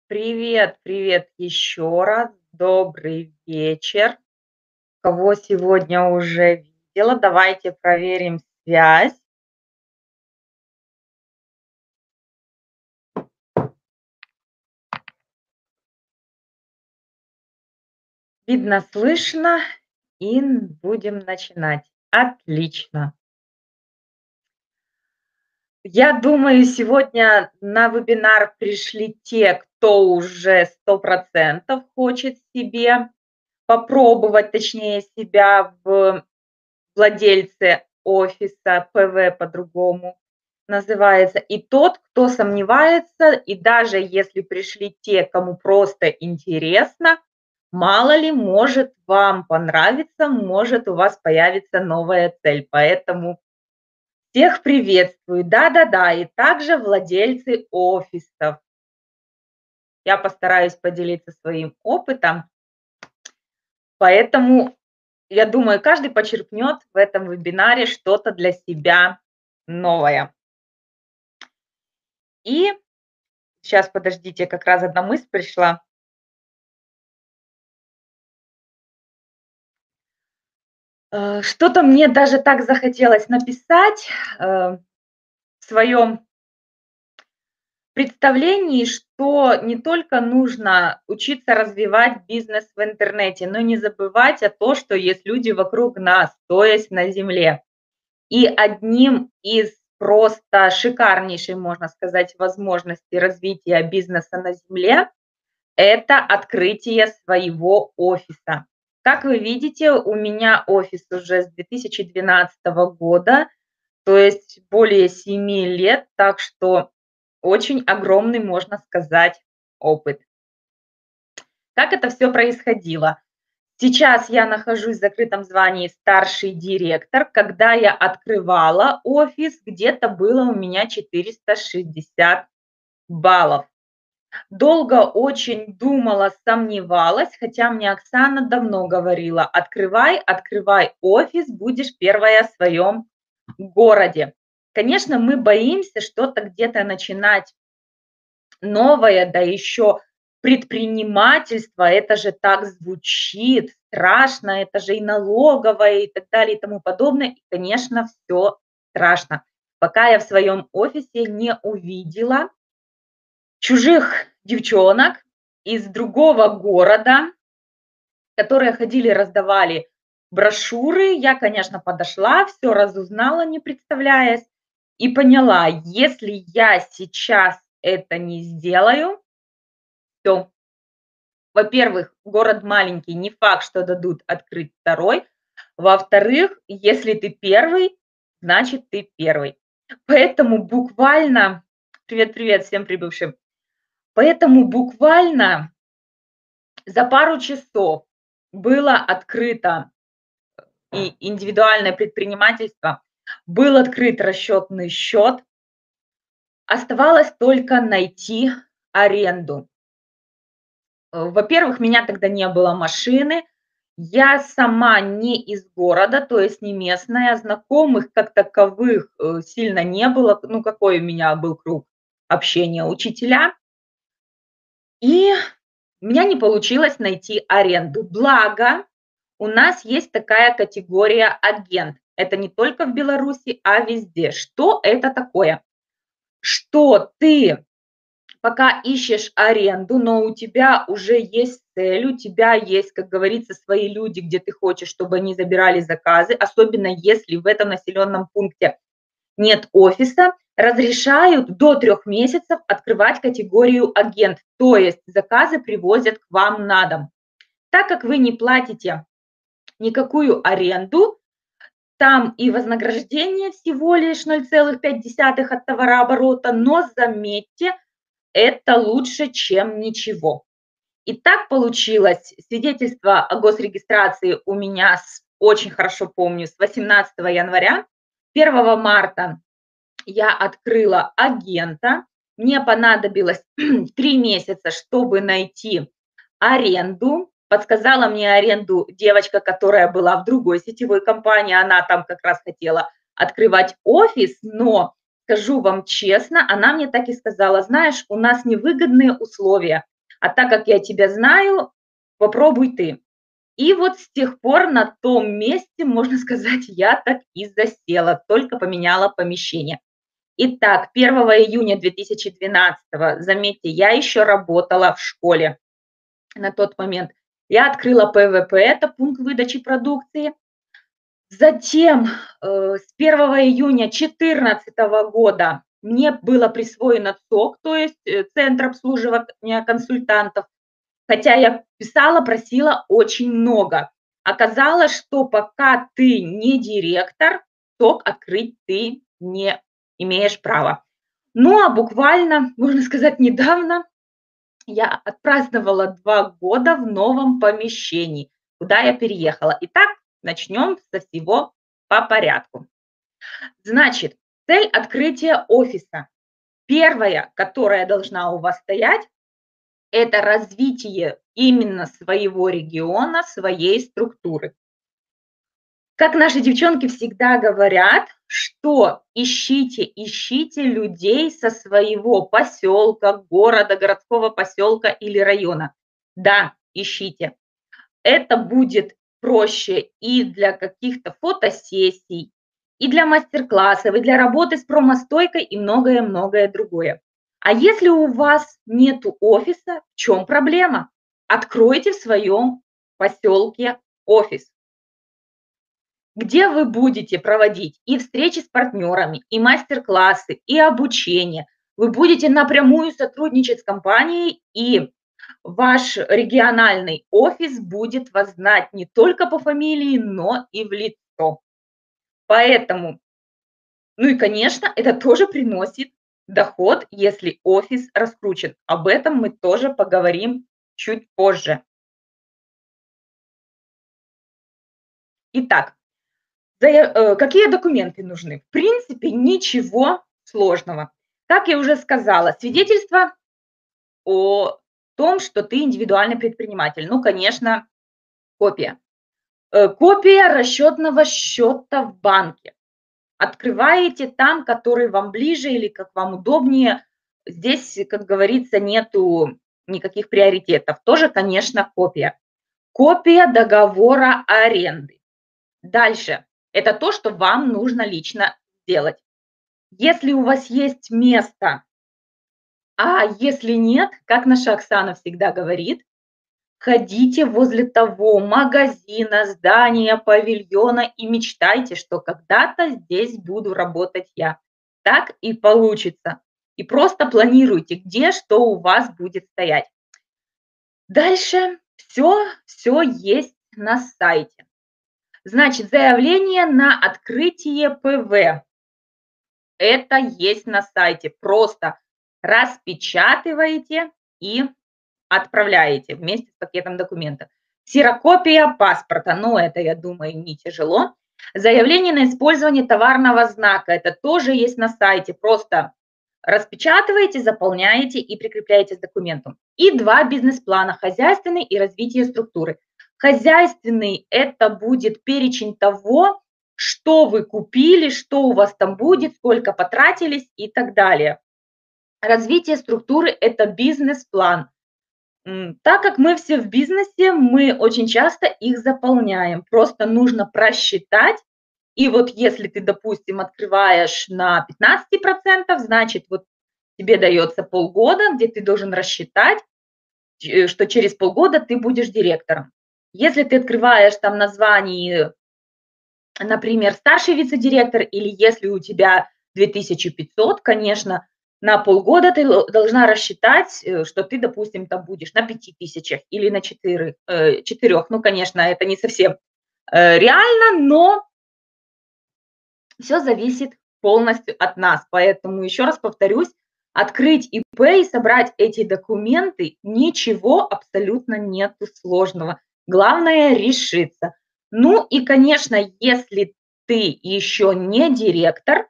Привет, привет еще раз. Добрый вечер. Кого сегодня уже видела? Давайте проверим связь. Видно, слышно. И будем начинать. Отлично. Я думаю, сегодня на вебинар пришли те, кто уже 100% хочет себе попробовать, точнее, себя в владельце офиса, ПВ по-другому называется, и тот, кто сомневается, и даже если пришли те, кому просто интересно, мало ли, может вам понравится, может у вас появится новая цель. Поэтому всех приветствую. Да-да-да, и также владельцы офисов. Я постараюсь поделиться своим опытом, поэтому я думаю, каждый почерпнет в этом вебинаре что-то для себя новое. И сейчас, подождите, как раз одна мысль пришла. Что-то мне даже так захотелось написать в своем представлении, что не только нужно учиться развивать бизнес в интернете, но не забывать о том, что есть люди вокруг нас, то есть на земле. И одним из просто шикарнейшей, можно сказать, возможностей развития бизнеса на земле – это открытие своего офиса. Как вы видите, у меня офис уже с 2012 года, то есть более 7 лет, так что очень огромный, можно сказать, опыт. Как это все происходило? Сейчас я нахожусь в закрытом звании старший директор. Когда я открывала офис, где-то было у меня 460 баллов. Долго очень думала, сомневалась, хотя мне Оксана давно говорила: "Открывай, открывай офис, будешь первая в своем городе". Конечно, мы боимся что-то где-то начинать новое, да еще предпринимательство. Это же так звучит страшно, это же и налоговая, и так далее, и тому подобное. И, конечно, все страшно. Пока я в своем офисе не увидела чужих девчонок из другого города, которые ходили, раздавали брошюры. Я, конечно, подошла, все разузнала, не представляясь, и поняла: если я сейчас это не сделаю, то, во-первых, город маленький, не факт, что дадут открыть второй. Во-вторых, если ты первый, значит, ты первый. Поэтому буквально привет-привет всем прибывшим. Поэтому буквально за пару часов было открыто и индивидуальное предпринимательство, был открыт расчетный счет. Оставалось только найти аренду. Во-первых, у меня тогда не было машины, я сама не из города, то есть не местная, знакомых как таковых сильно не было. Ну, какой у меня был круг общения? Учителя. И у меня не получилось найти аренду. Благо, у нас есть такая категория агент. Это не только в Беларуси, а везде. Что это такое? Что ты пока ищешь аренду, но у тебя уже есть цель, у тебя есть, как говорится, свои люди, где ты хочешь, чтобы они забирали заказы, особенно если в этом населенном пункте нет офиса, разрешают до 3 месяцев открывать категорию агент, то есть заказы привозят к вам на дом. Так как вы не платите никакую аренду, там и вознаграждение всего лишь 0,5 от товарооборота, но заметьте, это лучше, чем ничего. И так получилось. Свидетельство о госрегистрации у меня, очень хорошо помню, с 18 января. 1 марта я открыла агента. Мне понадобилось 3 месяца, чтобы найти аренду. Подсказала мне аренду девочка, которая была в другой сетевой компании. Она там как раз хотела открывать офис, но скажу вам честно, она мне так и сказала: "Знаешь, у нас невыгодные условия. А так как я тебя знаю, попробуй ты. И вот с тех пор на том месте, можно сказать, я так и засела, только поменяла помещение. Итак, 1 июня 2012, заметьте, я еще работала в школе на тот момент. Я открыла ПВП, это пункт выдачи продукции. Затем с 1 июня 2014 года мне было присвоено ЦОК, то есть Центр обслуживания консультантов. Хотя я писала, просила очень много. Оказалось, что пока ты не директор, ТОК открыть ты не имеешь права. Ну, а буквально, можно сказать, недавно я отпраздновала 2 года в новом помещении, куда я переехала. Итак, начнем со всего по порядку. Значит, цель открытия офиса. Первая, которая должна у вас стоять, это развитие именно своего региона, своей структуры. Как наши девчонки всегда говорят, что ищите людей со своего поселка, города, городского поселка или района. Да, ищите. Это будет проще и для каких-то фотосессий, и для мастер-классов, и для работы с промостойкой, и многое-многое другое. А если у вас нету офиса, в чем проблема? Откройте в своем поселке офис, где вы будете проводить и встречи с партнерами, и мастер-классы, и обучение. Вы будете напрямую сотрудничать с компанией, и ваш региональный офис будет вас знать не только по фамилии, но и в лицо. Поэтому, ну и, конечно, это тоже приносит доход, если офис раскручен. Об этом мы тоже поговорим чуть позже. Итак, какие документы нужны? В принципе, ничего сложного. Как я уже сказала, свидетельство о том, что ты индивидуальный предприниматель. Ну, конечно, копия. Копия расчетного счета в банке. Открываете там, который вам ближе или как вам удобнее. Здесь, как говорится, нету никаких приоритетов. Тоже, конечно, копия. Копия договора аренды. Дальше. Это то, что вам нужно лично сделать. Если у вас есть место, а если нет, как наша Оксана всегда говорит, ходите возле того магазина, здания, павильона и мечтайте, что когда-то здесь буду работать я. Так и получится. И просто планируйте, где что у вас будет стоять. Дальше все есть на сайте. Значит, заявление на открытие ПВ. Это есть на сайте. Просто распечатываете и отправляете вместе с пакетом документов. Ксерокопия паспорта, ну это, я думаю, не тяжело. Заявление на использование товарного знака, это тоже есть на сайте. Просто распечатываете, заполняете и прикрепляете с документом. И 2 бизнес-плана, хозяйственный и развитие структуры. Хозяйственный – это будет перечень того, что вы купили, что у вас там будет, сколько потратились и так далее. Развитие структуры – это бизнес-план. Так как мы все в бизнесе, мы очень часто их заполняем. Просто нужно просчитать. И вот если ты, допустим, открываешь на 15%, значит, вот тебе дается полгода, где ты должен рассчитать, что через полгода ты будешь директором. Если ты открываешь там название, например, старший вице-директор, или если у тебя 2500, конечно, на полгода ты должна рассчитать, что ты, допустим, там будешь на 5000 или на 4. Ну, конечно, это не совсем реально, но все зависит полностью от нас. Поэтому еще раз повторюсь, открыть ИП и собрать эти документы, ничего абсолютно нету сложного. Главное решиться. Ну и, конечно, если ты еще не директор,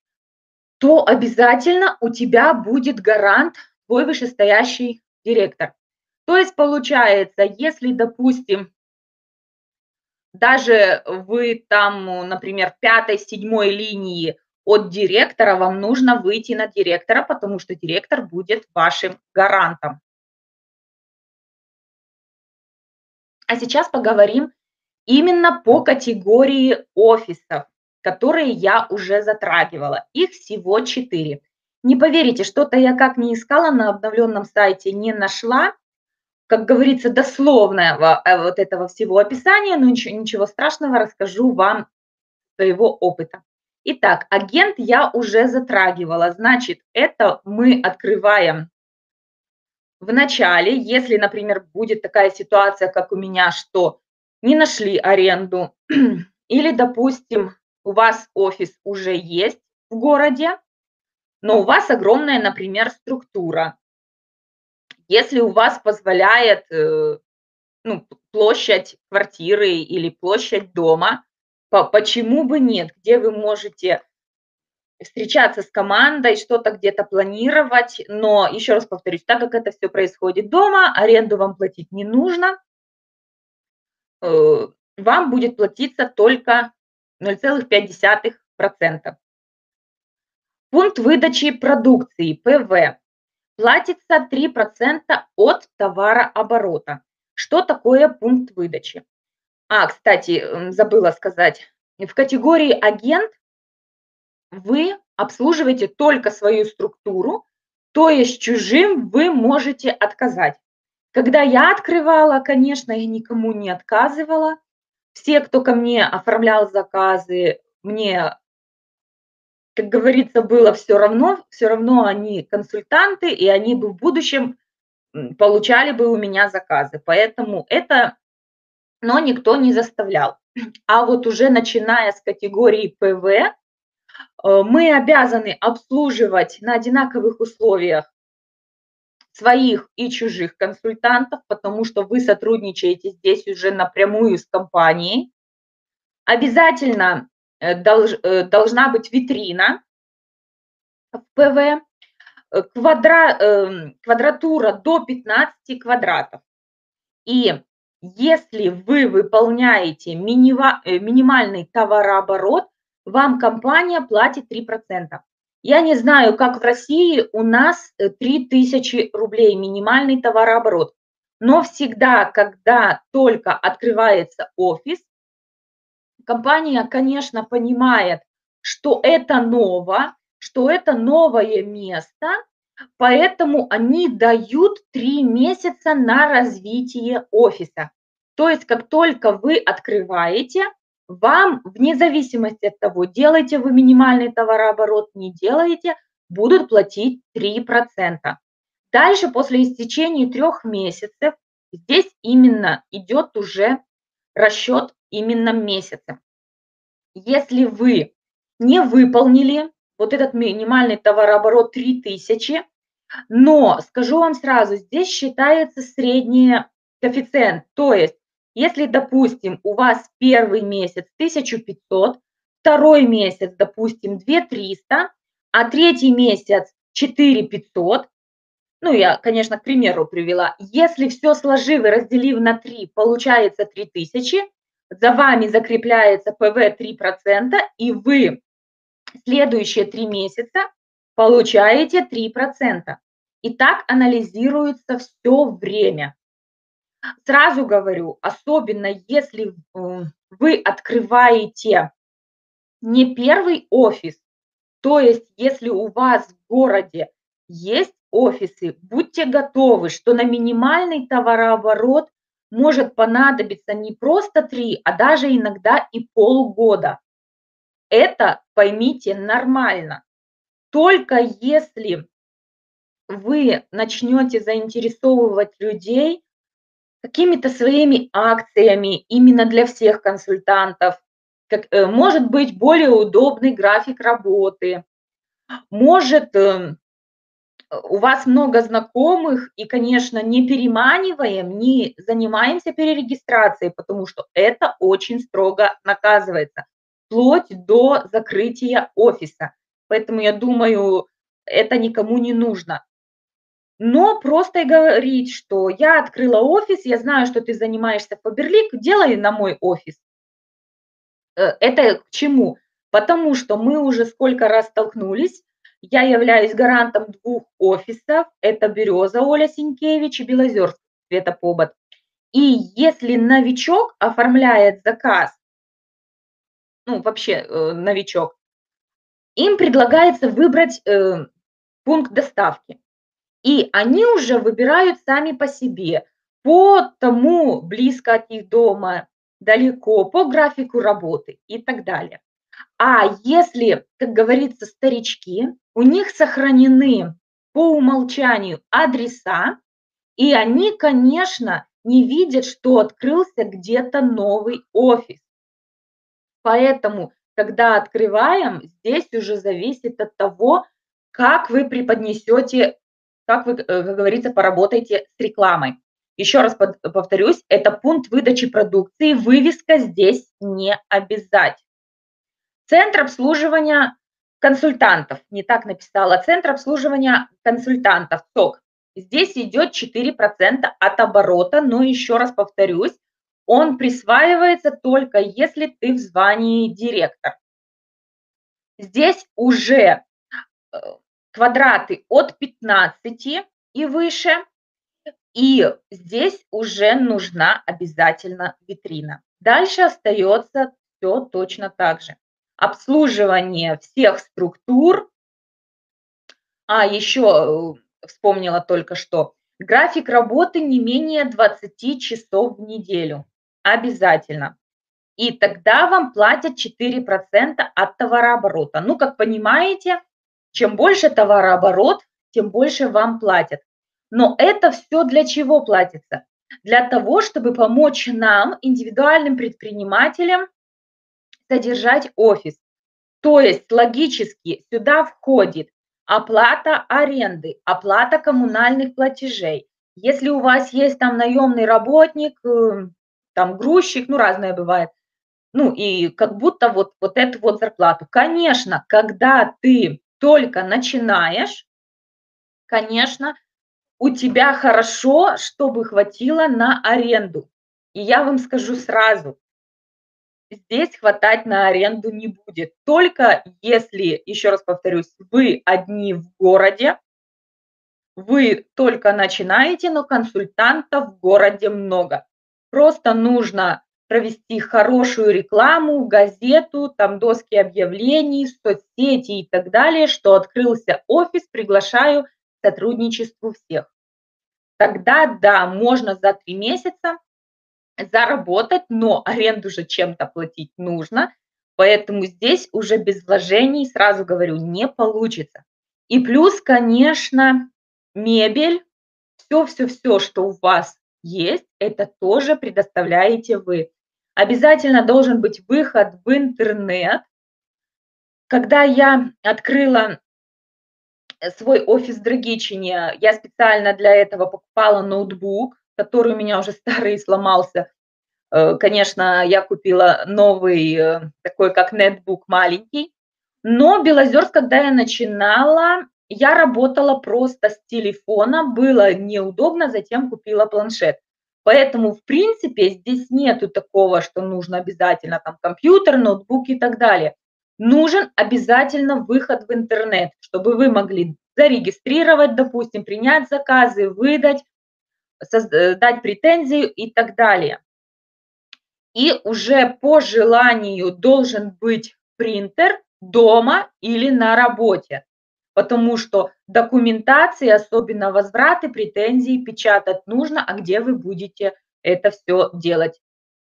то обязательно у тебя будет гарант, твой вышестоящий директор. То есть получается, если, допустим, даже вы там, например, пятой, седьмой линии от директора, вам нужно выйти на директора, потому что директор будет вашим гарантом. А сейчас поговорим именно по категории офисов, которые я уже затрагивала. Их всего 4. Не поверите, что-то я как не искала на обновленном сайте, не нашла, как говорится, дословного вот этого всего описания, но ничего страшного, расскажу вам своего опыта. Итак, агент я уже затрагивала, значит, это мы открываем в начале, если, например, будет такая ситуация, как у меня, что не нашли аренду, или, допустим, у вас офис уже есть в городе, но у вас огромная, например, структура. Если у вас позволяет ну, площадь квартиры или площадь дома, почему бы нет? Где вы можете встречаться с командой, что-то где-то планировать, но, еще раз повторюсь, так как это все происходит дома, аренду вам платить не нужно, вам будет платиться только 0,5%. Пункт выдачи продукции, ПВ, платится 3% от товарооборота. Что такое пункт выдачи? Кстати, забыла сказать, в категории агент вы обслуживаете только свою структуру, то есть чужим вы можете отказать. Когда я открывала, конечно, я никому не отказывала. Все, кто ко мне оформлял заказы, мне, как говорится, было все равно они консультанты, и они бы в будущем получали бы у меня заказы. Поэтому это, но никто не заставлял. А вот уже начиная с категории ПВ, мы обязаны обслуживать на одинаковых условиях своих и чужих консультантов, потому что вы сотрудничаете здесь уже напрямую с компанией. Обязательно должна быть витрина в ПВ, квадратура до 15 квадратов. И если вы выполняете минимальный товарооборот, вам компания платит 3%. Я не знаю, как в России, у нас 3000 рублей минимальный товарооборот. Но всегда, когда только открывается офис, компания, конечно, понимает, что это ново, что это новое место, поэтому они дают 3 месяца на развитие офиса. То есть как только вы открываете, вам, вне зависимости от того, делаете вы минимальный товарооборот, не делаете, будут платить 3%. Дальше, после истечения 3 месяцев, здесь именно идет уже расчет именно месяца. Если вы не выполнили вот этот минимальный товарооборот 3000, но скажу вам сразу, здесь считается средний коэффициент. То есть, если, допустим, у вас первый месяц 1500, второй месяц, допустим, 2300, а третий месяц 4500, ну, я, конечно, к примеру привела. Если все сложив и разделив на 3, получается 3000, за вами закрепляется ПВ 3%, и вы следующие 3 месяца получаете 3%. И так анализируется все время. Сразу говорю, особенно если вы открываете не первый офис, то есть если у вас в городе есть офисы, будьте готовы, что на минимальный товарооборот может понадобиться не просто 3, а даже иногда и полгода. Это, поймите, нормально. Только если вы начнете заинтересовывать людей какими-то своими акциями именно для всех консультантов, может быть более удобный график работы, может у вас много знакомых, и, конечно, не переманиваем, не занимаемся перерегистрацией, потому что это очень строго наказывается, вплоть до закрытия офиса. Поэтому я думаю, это никому не нужно. Но просто и говорить, что я открыла офис, я знаю, что ты занимаешься Faberlic, делай на мой офис. Это к чему? Потому что мы уже сколько раз столкнулись. Я являюсь гарантом 2 офисов. Это «Береза» Оля Сенькевич и «Белозерск» Света Побот. И если новичок оформляет заказ, ну, вообще, новичок, им предлагается выбрать, пункт доставки. И они уже выбирают сами по себе, по тому, близко от их дома, далеко, по графику работы и так далее. А если, как говорится, старички, у них сохранены по умолчанию адреса, и они, конечно, не видят, что открылся где-то новый офис. Поэтому, когда открываем, здесь уже зависит от того, как вы преподнесете, как вы, как говорится, поработаете с рекламой. Еще раз повторюсь, это пункт выдачи продукции, вывеска здесь не обязательно. Центр обслуживания консультантов, не так написала, центр обслуживания консультантов, ЦОК. Здесь идет 4% от оборота, но еще раз повторюсь, он присваивается только если ты в звании директор. Здесь уже квадраты от 15 и выше, и здесь уже нужна обязательно витрина. Дальше остается все точно так же. Обслуживание всех структур. Еще вспомнила только что. График работы не менее 20 часов в неделю. Обязательно. И тогда вам платят 4% от товарооборота. Ну, как понимаете, чем больше товарооборот, тем больше вам платят. Но это все для чего платится? Для того, чтобы помочь нам, индивидуальным предпринимателям, содержать офис. То есть логически сюда входит оплата аренды, оплата коммунальных платежей. Если у вас есть там наемный работник, там грузчик, ну разное бывает, ну и как будто вот эту вот зарплату. Конечно, когда ты только начинаешь, конечно, у тебя хорошо, чтобы хватило на аренду. И я вам скажу сразу, здесь хватать на аренду не будет. Только если, еще раз повторюсь, вы одни в городе, вы только начинаете, но консультантов в городе много. Просто нужно провести хорошую рекламу, газету, там доски объявлений, соцсети и так далее, что открылся офис, приглашаю к сотрудничеству всех. Тогда да, можно за 3 месяца заработать, но аренду же чем-то платить нужно, поэтому здесь уже без вложений, сразу говорю, не получится. И плюс, конечно, мебель, все, что у вас есть, это тоже предоставляете вы. Обязательно должен быть выход в интернет. Когда я открыла свой офис в Драгичине, я специально для этого покупала ноутбук, который у меня уже старый сломался. Конечно, я купила новый, такой как нетбук маленький, но Белозерск, когда я начинала, я работала просто с телефона, было неудобно, затем купила планшет. Поэтому, в принципе, здесь нету такого, что нужно обязательно там компьютер, ноутбук и так далее. Нужен обязательно выход в интернет, чтобы вы могли зарегистрировать, допустим, принять заказы, выдать, дать претензию и так далее. И уже по желанию должен быть принтер дома или на работе, потому что документации, особенно возвраты, претензии печатать нужно, а где вы будете это все делать.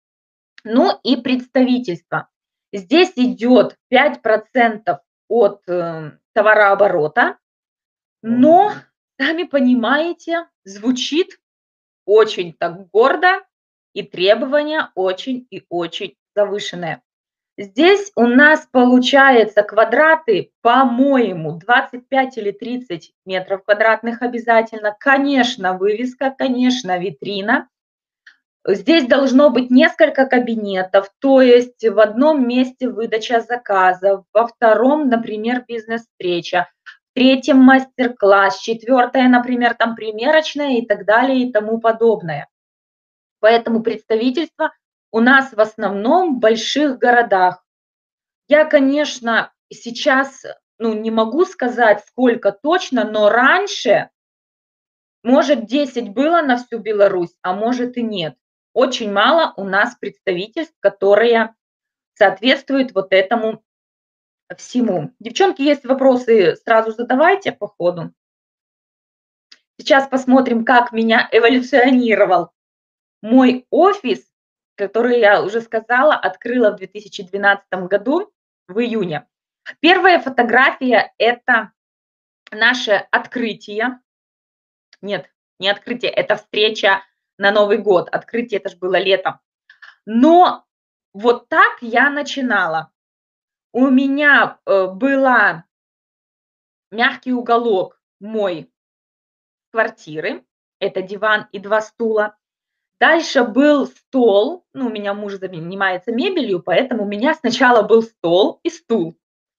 Ну и представительство. Здесь идет 5% от товарооборота, но, сами понимаете, звучит очень так гордо, и требования очень и очень завышенные. Здесь у нас получается квадраты, по-моему, 25 или 30 метров квадратных обязательно. Конечно, вывеска, конечно, витрина. Здесь должно быть несколько кабинетов, то есть в одном месте выдача заказов, во втором, например, бизнес-встреча, в третьем мастер-класс, четвертое, например, там примерочная и так далее и тому подобное. Поэтому представительство у нас в основном в больших городах. Я, конечно, сейчас, ну, не могу сказать, сколько точно, но раньше, может, 10 было на всю Беларусь, а может и нет. очень мало у нас представительств, которые соответствуют вот этому всему. Девчонки, есть вопросы, сразу задавайте по ходу. Сейчас посмотрим, как меня эволюционировал мой офис, который, я уже сказала, открыла в 2012 году, в июне. Первая фотография – это наше открытие. Нет, не открытие, это встреча на Новый год. Открытие – это же было летом. Но вот так я начинала. У меня, была мягкий уголок мой квартиры. Это диван и 2 стула. Дальше был стол. Ну, у меня муж занимается мебелью, поэтому у меня сначала был стол и стул.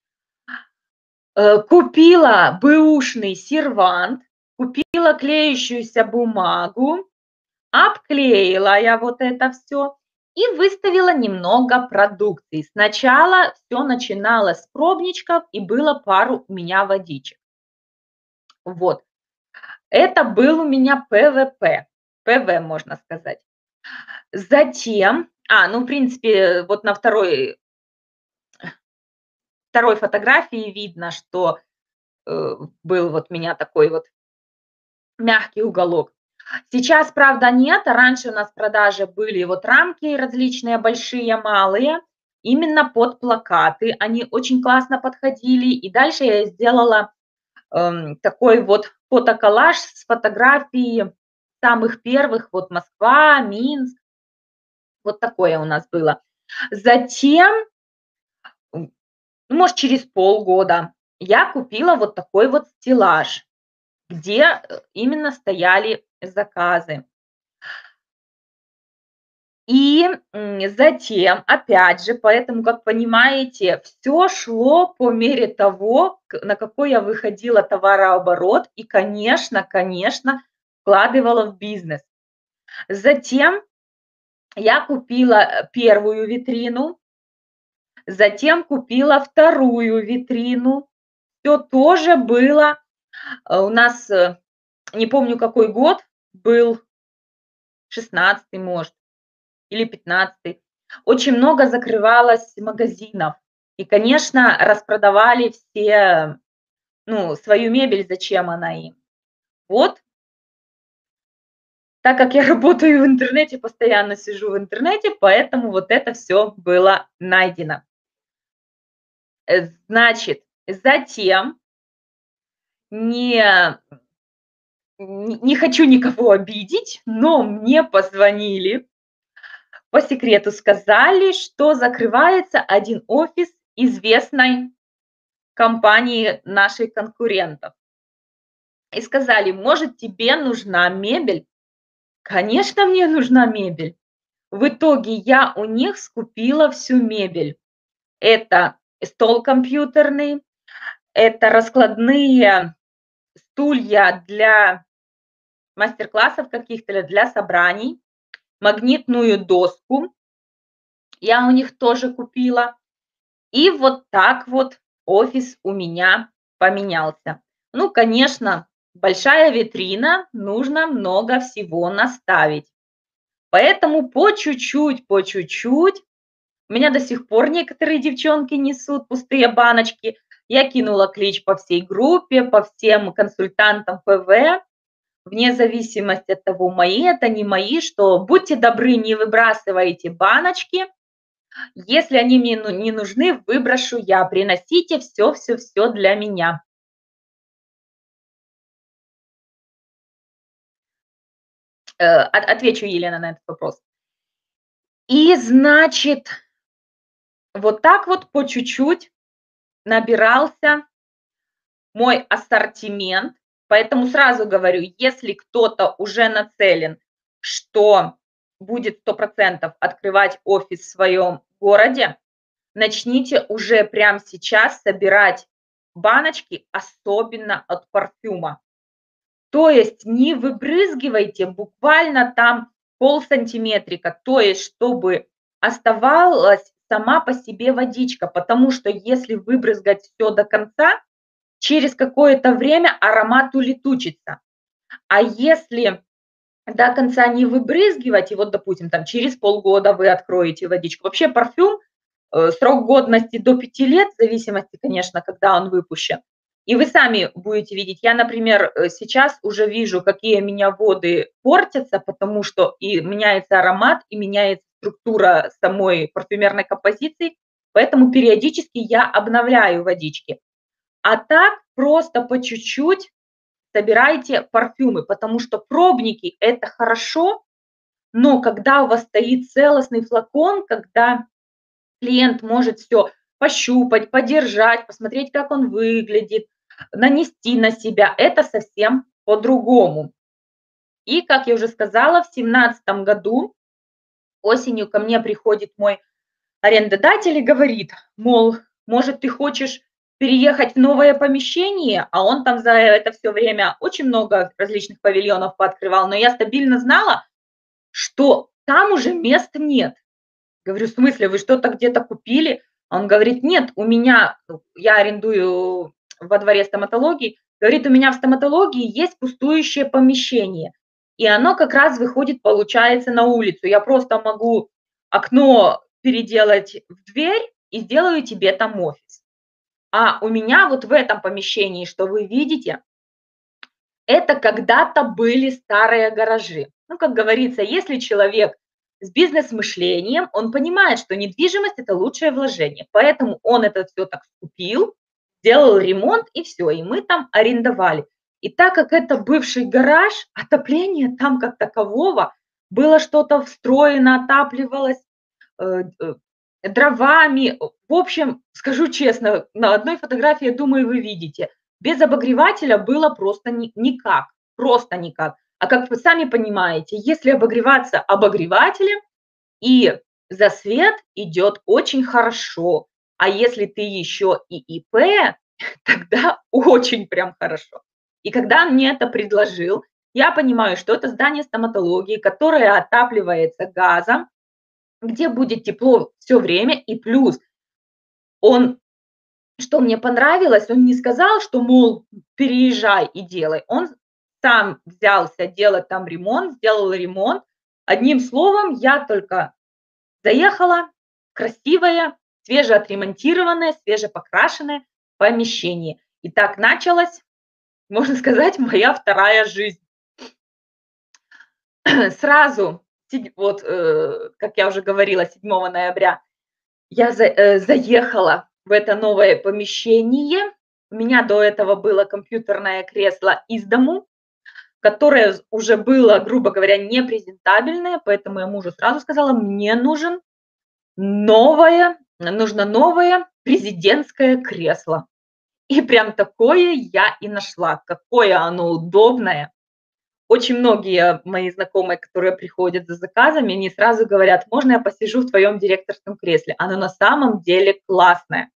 Купила бэушный сервант, купила клеющуюся бумагу, обклеила я вот это все и выставила немного продукции. Сначала все начиналось с пробничков и было пару у меня водичек. Вот. Это был у меня ПВП, ПВ, можно сказать. Затем, ну, в принципе, вот на второй фотографии видно, что, был вот у меня такой вот мягкий уголок. Сейчас, правда, нет. Раньше у нас в продаже были вот рамки различные, большие, малые, именно под плакаты. Они очень классно подходили. И дальше я сделала, такой вот фотоколлаж с фотографий самых первых, вот Москва, Минск. Вот такое у нас было. Затем, ну, может, через полгода я купила вот такой вот стеллаж, где, именно стояли заказы. И, затем, опять же, поэтому, как понимаете, все шло по мере того, на какой я выходила товарооборот и, конечно, вкладывала в бизнес. Затем я купила, 1 витрину, затем купила вторую витрину. Все тоже было, у нас, не помню, какой год был, 16-й, может, или 15-й. Очень много закрывалось магазинов. И, конечно, распродавали все, ну, свою мебель, зачем она им. Вот, так как я работаю в интернете, постоянно сижу в интернете, поэтому вот это все было найдено. Значит, затем не не хочу никого обидеть, но мне позвонили, по секрету сказали, что закрывается один офис известной компании наших конкурентов. И сказали: "Может, тебе нужна мебель?" Конечно, мне нужна мебель. В итоге я у них скупила всю мебель. Это стол компьютерный, это раскладные стулья для мастер-классов каких-то, для собраний, магнитную доску я у них тоже купила. И вот так вот офис у меня поменялся. Ну, конечно, большая витрина, нужно много всего наставить. Поэтому по чуть-чуть, по чуть-чуть. У меня до сих пор некоторые девчонки несут пустые баночки. Я кинула клич по всей группе, по всем консультантам ПВ, вне зависимости от того, мои это, не мои, что будьте добры, не выбрасывайте баночки. Если они мне не нужны, выброшу я. Приносите все для меня. Отвечу, Елена, на этот вопрос. И, значит, вот так вот по чуть-чуть набирался мой ассортимент. Поэтому сразу говорю, если кто-то уже нацелен, что будет 100% открывать офис в своем городе, начните уже прямо сейчас собирать баночки, особенно от парфюма. То есть не выбрызгивайте буквально там полсантиметрика, то есть чтобы оставалась сама по себе водичка, потому что если выбрызгать все до конца, через какое-то время аромат улетучится. А если до конца не выбрызгивать, и вот, допустим, там через полгода вы откроете водичку. Вообще парфюм, срок годности до 5 лет, в зависимости, конечно, когда он выпущен. И вы сами будете видеть. Я, например, сейчас уже вижу, какие у меня воды портятся, потому что и меняется аромат, и меняется структура самой парфюмерной композиции, поэтому периодически я обновляю водички. А так просто по чуть-чуть собирайте парфюмы, потому что пробники- это хорошо, но когда у вас стоит целостный флакон, когда клиент может все пощупать, подержать, посмотреть, как он выглядит, нанести на себя, это совсем по-другому. И, как я уже сказала, в 17 году осенью ко мне приходит мой арендодатель и говорит, мол, может, ты хочешь переехать в новое помещение, а он там за это все время очень много различных павильонов пооткрывал, но я стабильно знала, что там уже места нет. Говорю: "В смысле, вы что-то где-то купили?" Он говорит: "Нет, у меня", ну, я арендую во дворе стоматологии, говорит: "У меня в стоматологии есть пустующее помещение, и оно как раз выходит, получается, на улицу. Я просто могу окно переделать в дверь и сделаю тебе там офис. А у меня вот в этом помещении, что вы видите, это когда-то были старые гаражи". Ну, как говорится, если человек с бизнес-мышлением, он понимает, что недвижимость- это лучшее вложение. Поэтому он это все так купил, сделал ремонт и все, и мы там арендовали. И так как это бывший гараж, отопления там как такового, было что-то встроено, отапливалось, дровами. В общем, скажу честно, на одной фотографии, я думаю, вы видите, без обогревателя было просто никак, просто никак. А как вы сами понимаете, если обогреваться обогревателем, и за свет идет очень хорошо. А если ты еще и ИП, тогда очень прям хорошо. И когда он мне это предложил, я понимаю, что это здание стоматологии, которое отапливается газом, где будет тепло все время. И плюс он, что мне понравилось, он не сказал, что, мол, переезжай и делай. Он сам взялся делать там ремонт, сделал ремонт. Одним словом, я только заехала, красивое, свежеотремонтированное, свежепокрашенное помещение. И так началась, можно сказать, моя вторая жизнь. Сразу, вот, как я уже говорила, 7 ноября я заехала в это новое помещение. У меня до этого было компьютерное кресло из дому, которое уже было, грубо говоря, непрезентабельное, поэтому я мужу сразу сказала: "Мне нужно новое президентское кресло". И прям такое я и нашла. Какое оно удобное. Очень многие мои знакомые, которые приходят за заказами, они сразу говорят: "Можно я посижу в твоем директорском кресле?" Оно на самом деле классное.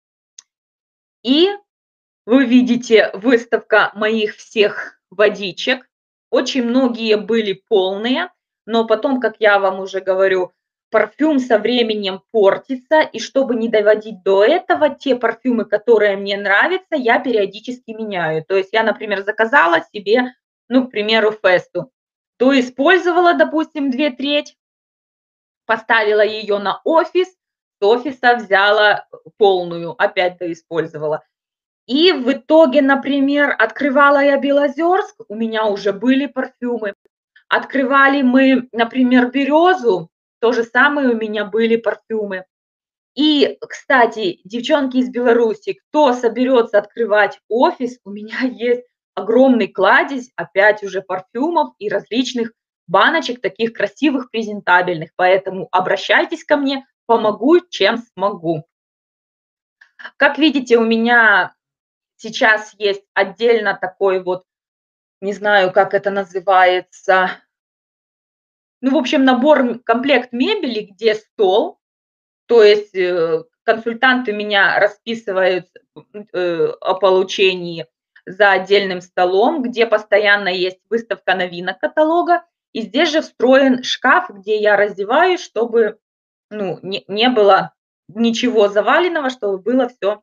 И вы видите выставка моих всех водичек. Очень многие были полные, но потом, как я вам уже говорю, парфюм со временем портится. И чтобы не доводить до этого, те парфюмы, которые мне нравятся, я периодически меняю. То есть я, например, заказала себе, ну, к примеру, Фесту, то использовала, допустим, 2/3, поставила ее на офис, с офиса взяла полную, опять доиспользовала. И в итоге, например, открывала я Белозерск, у меня уже были парфюмы. Открывали мы, например, Березу, то же самое у меня были парфюмы. И, кстати, девчонки из Беларуси, кто соберется открывать офис, у меня есть огромный кладезь, опять уже парфюмов и различных баночек, таких красивых, презентабельных. Поэтому обращайтесь ко мне, помогу, чем смогу. Как видите, у меня сейчас есть отдельно такой вот, не знаю, как это называется, ну, в общем, комплект мебели, где стол, то есть, консультанты меня расписывают, о получении за отдельным столом, где постоянно есть выставка новинок каталога. И здесь же встроен шкаф, где я раздеваюсь, чтобы, ну, не было ничего заваленного, чтобы было все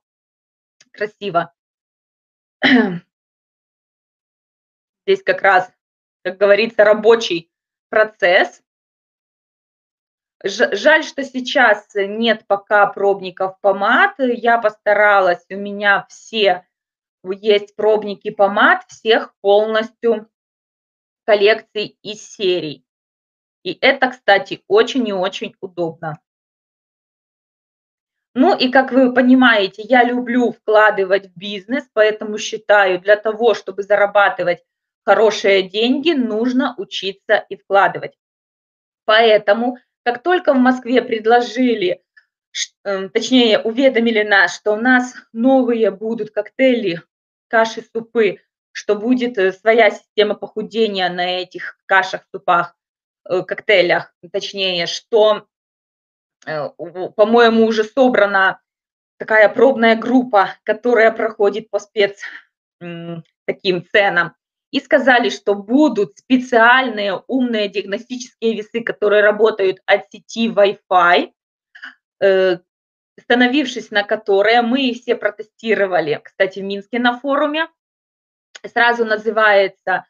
красиво. Здесь как раз как говорится, рабочий процесс. Жаль, что сейчас нет пока пробников помад. Я постаралась, у меня все есть пробники помад всех полностью коллекций и серий. И это, кстати, очень и очень удобно. Ну и, как вы понимаете, я люблю вкладывать в бизнес, поэтому считаю, для того, чтобы зарабатывать хорошие деньги, нужно учиться и вкладывать. Поэтому, как только в Москве предложили, точнее, уведомили нас, что у нас новые будут коктейли, каши, супы, что будет своя система похудения на этих кашах, супах, коктейлях, точнее, что, по-моему, уже собрана такая пробная группа, которая проходит по таким ценам. И сказали, что будут специальные умные диагностические весы, которые работают от сети Wi-Fi, э, становившись на которые мы все протестировали, кстати, в Минске на форуме. Сразу называется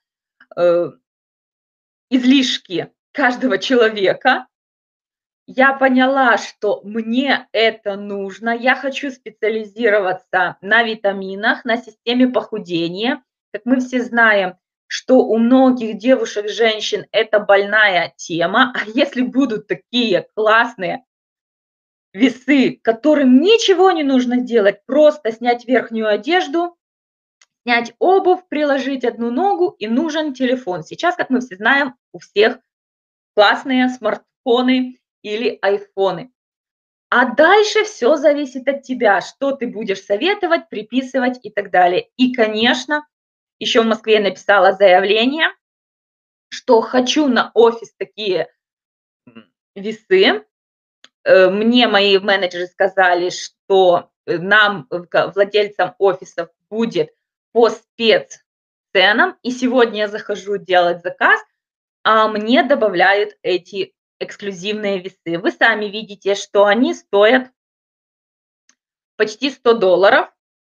излишки каждого человека. Я поняла, что мне это нужно. Я хочу специализироваться на витаминах, на системе похудения. Как мы все знаем, что у многих девушек, женщин это больная тема. А если будут такие классные весы, которым ничего не нужно делать, просто снять верхнюю одежду, снять обувь, приложить одну ногу и нужен телефон. Сейчас, как мы все знаем, у всех классные смартфоны или айфоны. А дальше все зависит от тебя, что ты будешь советовать, приписывать и так далее. И, конечно, еще в Москве я написала заявление, что хочу на офис такие весы. Мне мои менеджеры сказали, что нам, владельцам офисов, будет по спецценам. И сегодня я захожу делать заказ, а мне добавляют эти эксклюзивные весы. Вы сами видите, что они стоят почти $100,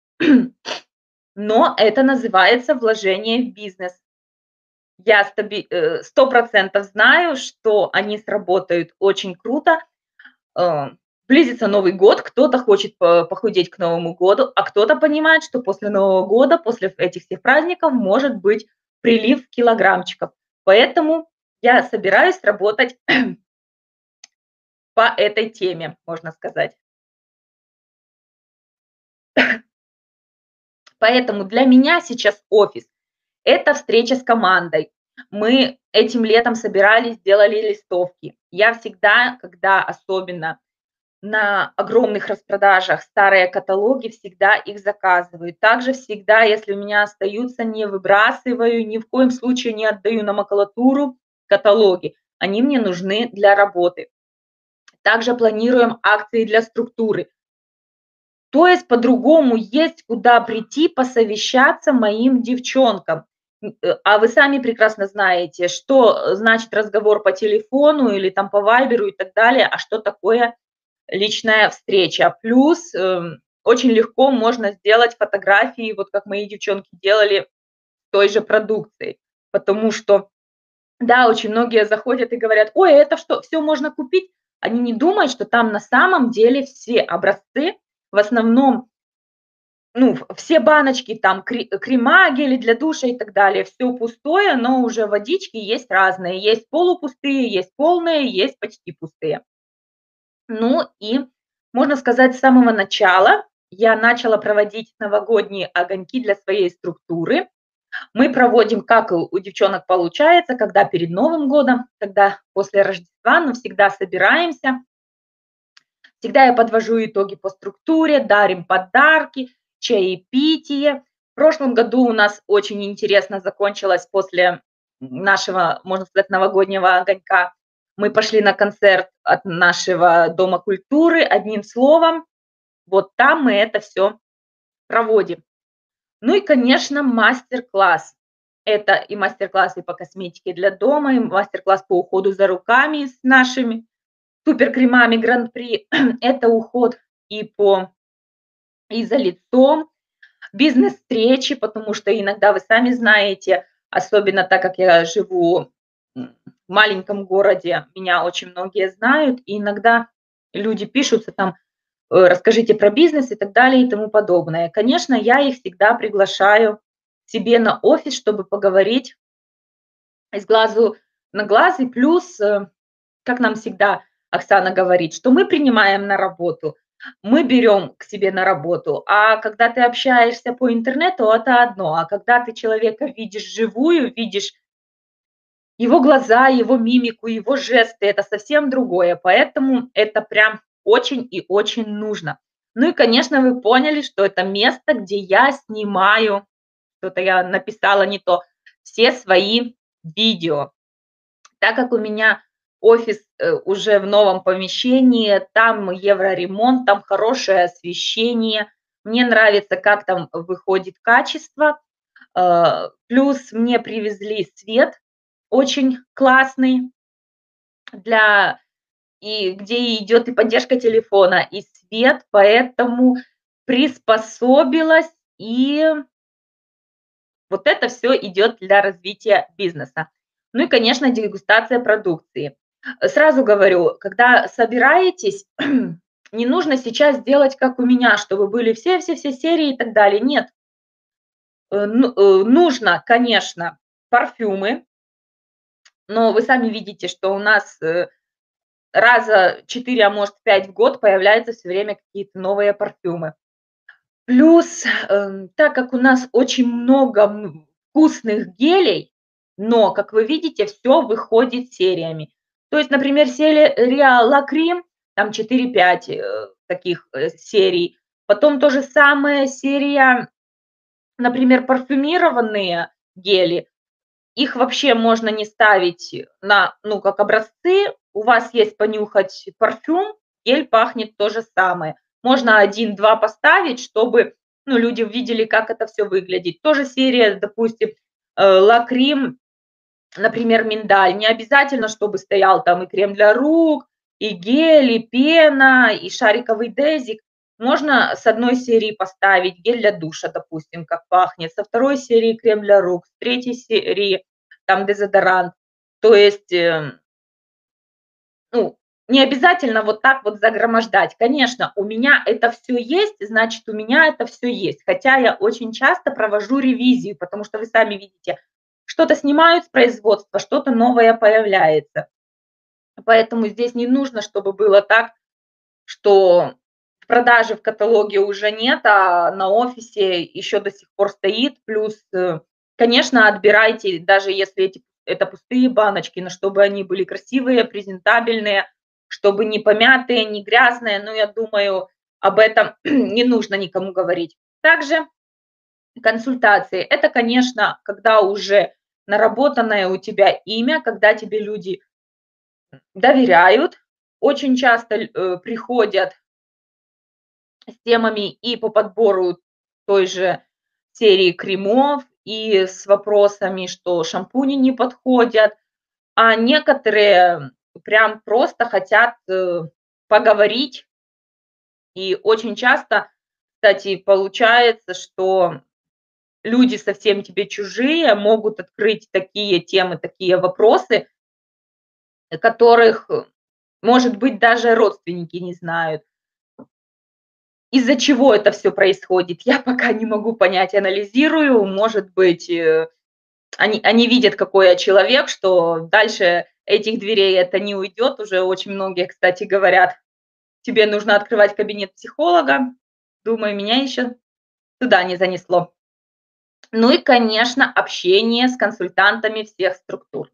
но это называется вложение в бизнес. Я 100% знаю, что они сработают очень круто. Близится Новый год, кто-то хочет похудеть к Новому году, а кто-то понимает, что после Нового года, после этих всех праздников может быть прилив килограммчиков. Поэтому я собираюсь работать по этой теме, можно сказать. Поэтому для меня сейчас офис — это встреча с командой. Мы этим летом собирались, делали листовки. Я всегда, когда особенно на огромных распродажах старые каталоги, всегда их заказываю. Также всегда, если у меня остаются, не выбрасываю, ни в коем случае не отдаю на макулатуру каталоги. Они мне нужны для работы. Также планируем акции для структуры. То есть по-другому есть куда прийти, посовещаться моим девчонкам. А вы сами прекрасно знаете, что значит разговор по телефону или там по вайберу и так далее, а что такое личная встреча. Плюс очень легко можно сделать фотографии, вот как мои девчонки делали той же продукции. Потому что, да, очень многие заходят и говорят: ой, это что, все можно купить? Они не думают, что там на самом деле все образцы, в основном, ну, все баночки, там крема, гели для душа и так далее, все пустое, но уже водички есть разные. Есть полупустые, есть полные, есть почти пустые. Ну и, можно сказать, с самого начала я начала проводить новогодние огоньки для своей структуры. Мы проводим, как у девчонок получается, когда перед Новым годом, когда после Рождества, но всегда собираемся. Всегда я подвожу итоги по структуре, дарим подарки, чаепитие. В прошлом году у нас очень интересно закончилось после нашего, можно сказать, новогоднего огонька. Мы пошли на концерт от нашего Дома культуры. Одним словом, вот там мы это все проводим. Ну и, конечно, мастер-класс. Это и мастер-классы по косметике для дома, и мастер-класс по уходу за руками с нашими суперкремами Гран-при. Это уход и за лицом, бизнес-встречи, потому что иногда, вы сами знаете, особенно так как я живу в маленьком городе, меня очень многие знают, и иногда люди пишутся там, расскажите про бизнес и так далее и тому подобное. Конечно, я их всегда приглашаю к себе на офис, чтобы поговорить с глазу на глаз. И плюс, как нам всегда Оксана говорит, что мы принимаем на работу, мы берем к себе на работу, а когда ты общаешься по интернету, это одно, а когда ты человека видишь вживую, видишь его глаза, его мимику, его жесты — это совсем другое, поэтому это прям очень и очень нужно. Ну и, конечно, вы поняли, что это место, где я снимаю, что-то я написала не то, все свои видео. Так как у меня офис, уже в новом помещении, там евроремонт, там хорошее освещение, мне нравится, как там выходит качество. Плюс мне привезли свет очень классный для и где идет и поддержка телефона, и свет, поэтому приспособилась, и вот это все идет для развития бизнеса. Ну и, конечно, дегустация продукции. Сразу говорю, когда собираетесь, не нужно сейчас делать, как у меня, чтобы были все серии и так далее. Нет, нужно, конечно, парфюмы, но вы сами видите, что у нас, раза 4, а может 5 в год появляются все время какие-то новые парфюмы. Плюс, так как у нас очень много вкусных гелей, но, как вы видите, все выходит сериями. То есть, например, серия «Ла Крим», там 4-5 таких, серий. Потом то же самое серия, например, парфюмированные гели. Их вообще можно не ставить на, ну, как образцы. У вас есть понюхать парфюм, гель пахнет то же самое. Можно один-два поставить, чтобы, ну, люди увидели, как это все выглядит. Тоже серия, допустим, Лакрим, например, миндаль. Не обязательно, чтобы стоял там и крем для рук, и гель, и пена, и шариковый дезик. Можно с одной серии поставить гель для душа, допустим, как пахнет, со второй серии крем для рук, с третьей серии там дезодорант. То есть, ну, не обязательно вот так вот загромождать. Конечно, у меня это все есть, значит, у меня это все есть. Хотя я очень часто провожу ревизию, потому что вы сами видите, что-то снимают с производства, что-то новое появляется. Поэтому здесь не нужно, чтобы было так, что продажи в каталоге уже нет, а на офисе еще до сих пор стоит. Плюс, конечно, отбирайте, даже если это пустые баночки, но чтобы они были красивые, презентабельные, чтобы не помятые, не грязные. Ну, я думаю, об этом не нужно никому говорить. Также консультации — это, конечно, когда уже наработанное у тебя имя, когда тебе люди доверяют. Очень часто приходят с темами и по подбору той же серии кремов, и с вопросами, что шампуни не подходят, а некоторые прям просто хотят, поговорить. И очень часто, кстати, получается, что люди совсем тебе чужие могут открыть такие темы, такие вопросы, которых, может быть, даже родственники не знают. Из-за чего это все происходит, я пока не могу понять, анализирую. Может быть, они видят, какой я человек, что дальше этих дверей это не уйдет. Уже очень многие, кстати, говорят: "Тебе нужно открывать кабинет психолога". Думаю, меня еще туда не занесло. Ну и, конечно, общение с консультантами всех структур.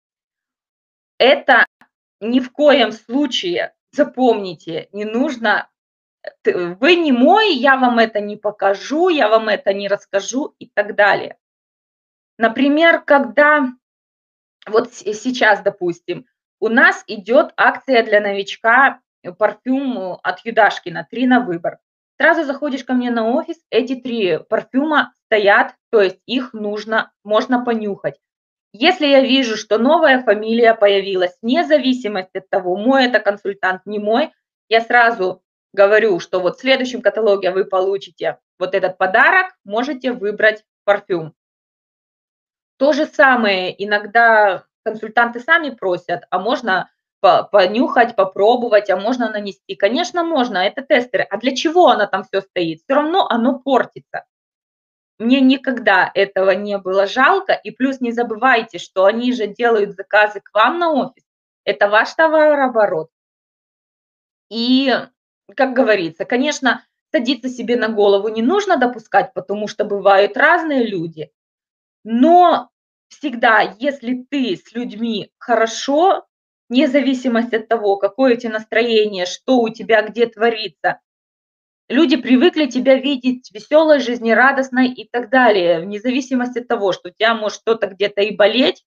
Это ни в коем случае, запомните, не нужно вы не мой, я вам это не покажу, я вам это не расскажу и так далее. Например, когда вот сейчас, допустим, у нас идет акция для новичка, парфюм от Юдашкина 3 на выбор. Сразу заходишь ко мне на офис, эти 3 парфюма стоят, то есть их можно понюхать. Если я вижу, что новая фамилия появилась, вне зависимости от того, мой это консультант, не мой, я сразу говорю, что вот в следующем каталоге вы получите вот этот подарок, можете выбрать парфюм. То же самое иногда консультанты сами просят, а можно понюхать, попробовать, а можно нанести. Конечно, можно, это тестеры. А для чего оно там все стоит? Все равно оно портится. Мне никогда этого не было жалко. И плюс не забывайте, что они же делают заказы к вам на офис. Это ваш товарооборот. И, как говорится, конечно, садиться себе на голову не нужно допускать, потому что бывают разные люди. Но всегда, если ты с людьми хорошо, вне зависимости от того, какое у тя настроение, что у тебя где творится, люди привыкли тебя видеть веселой, жизнерадостной и так далее. Вне зависимости от того, что у тя может что-то где-то и болеть.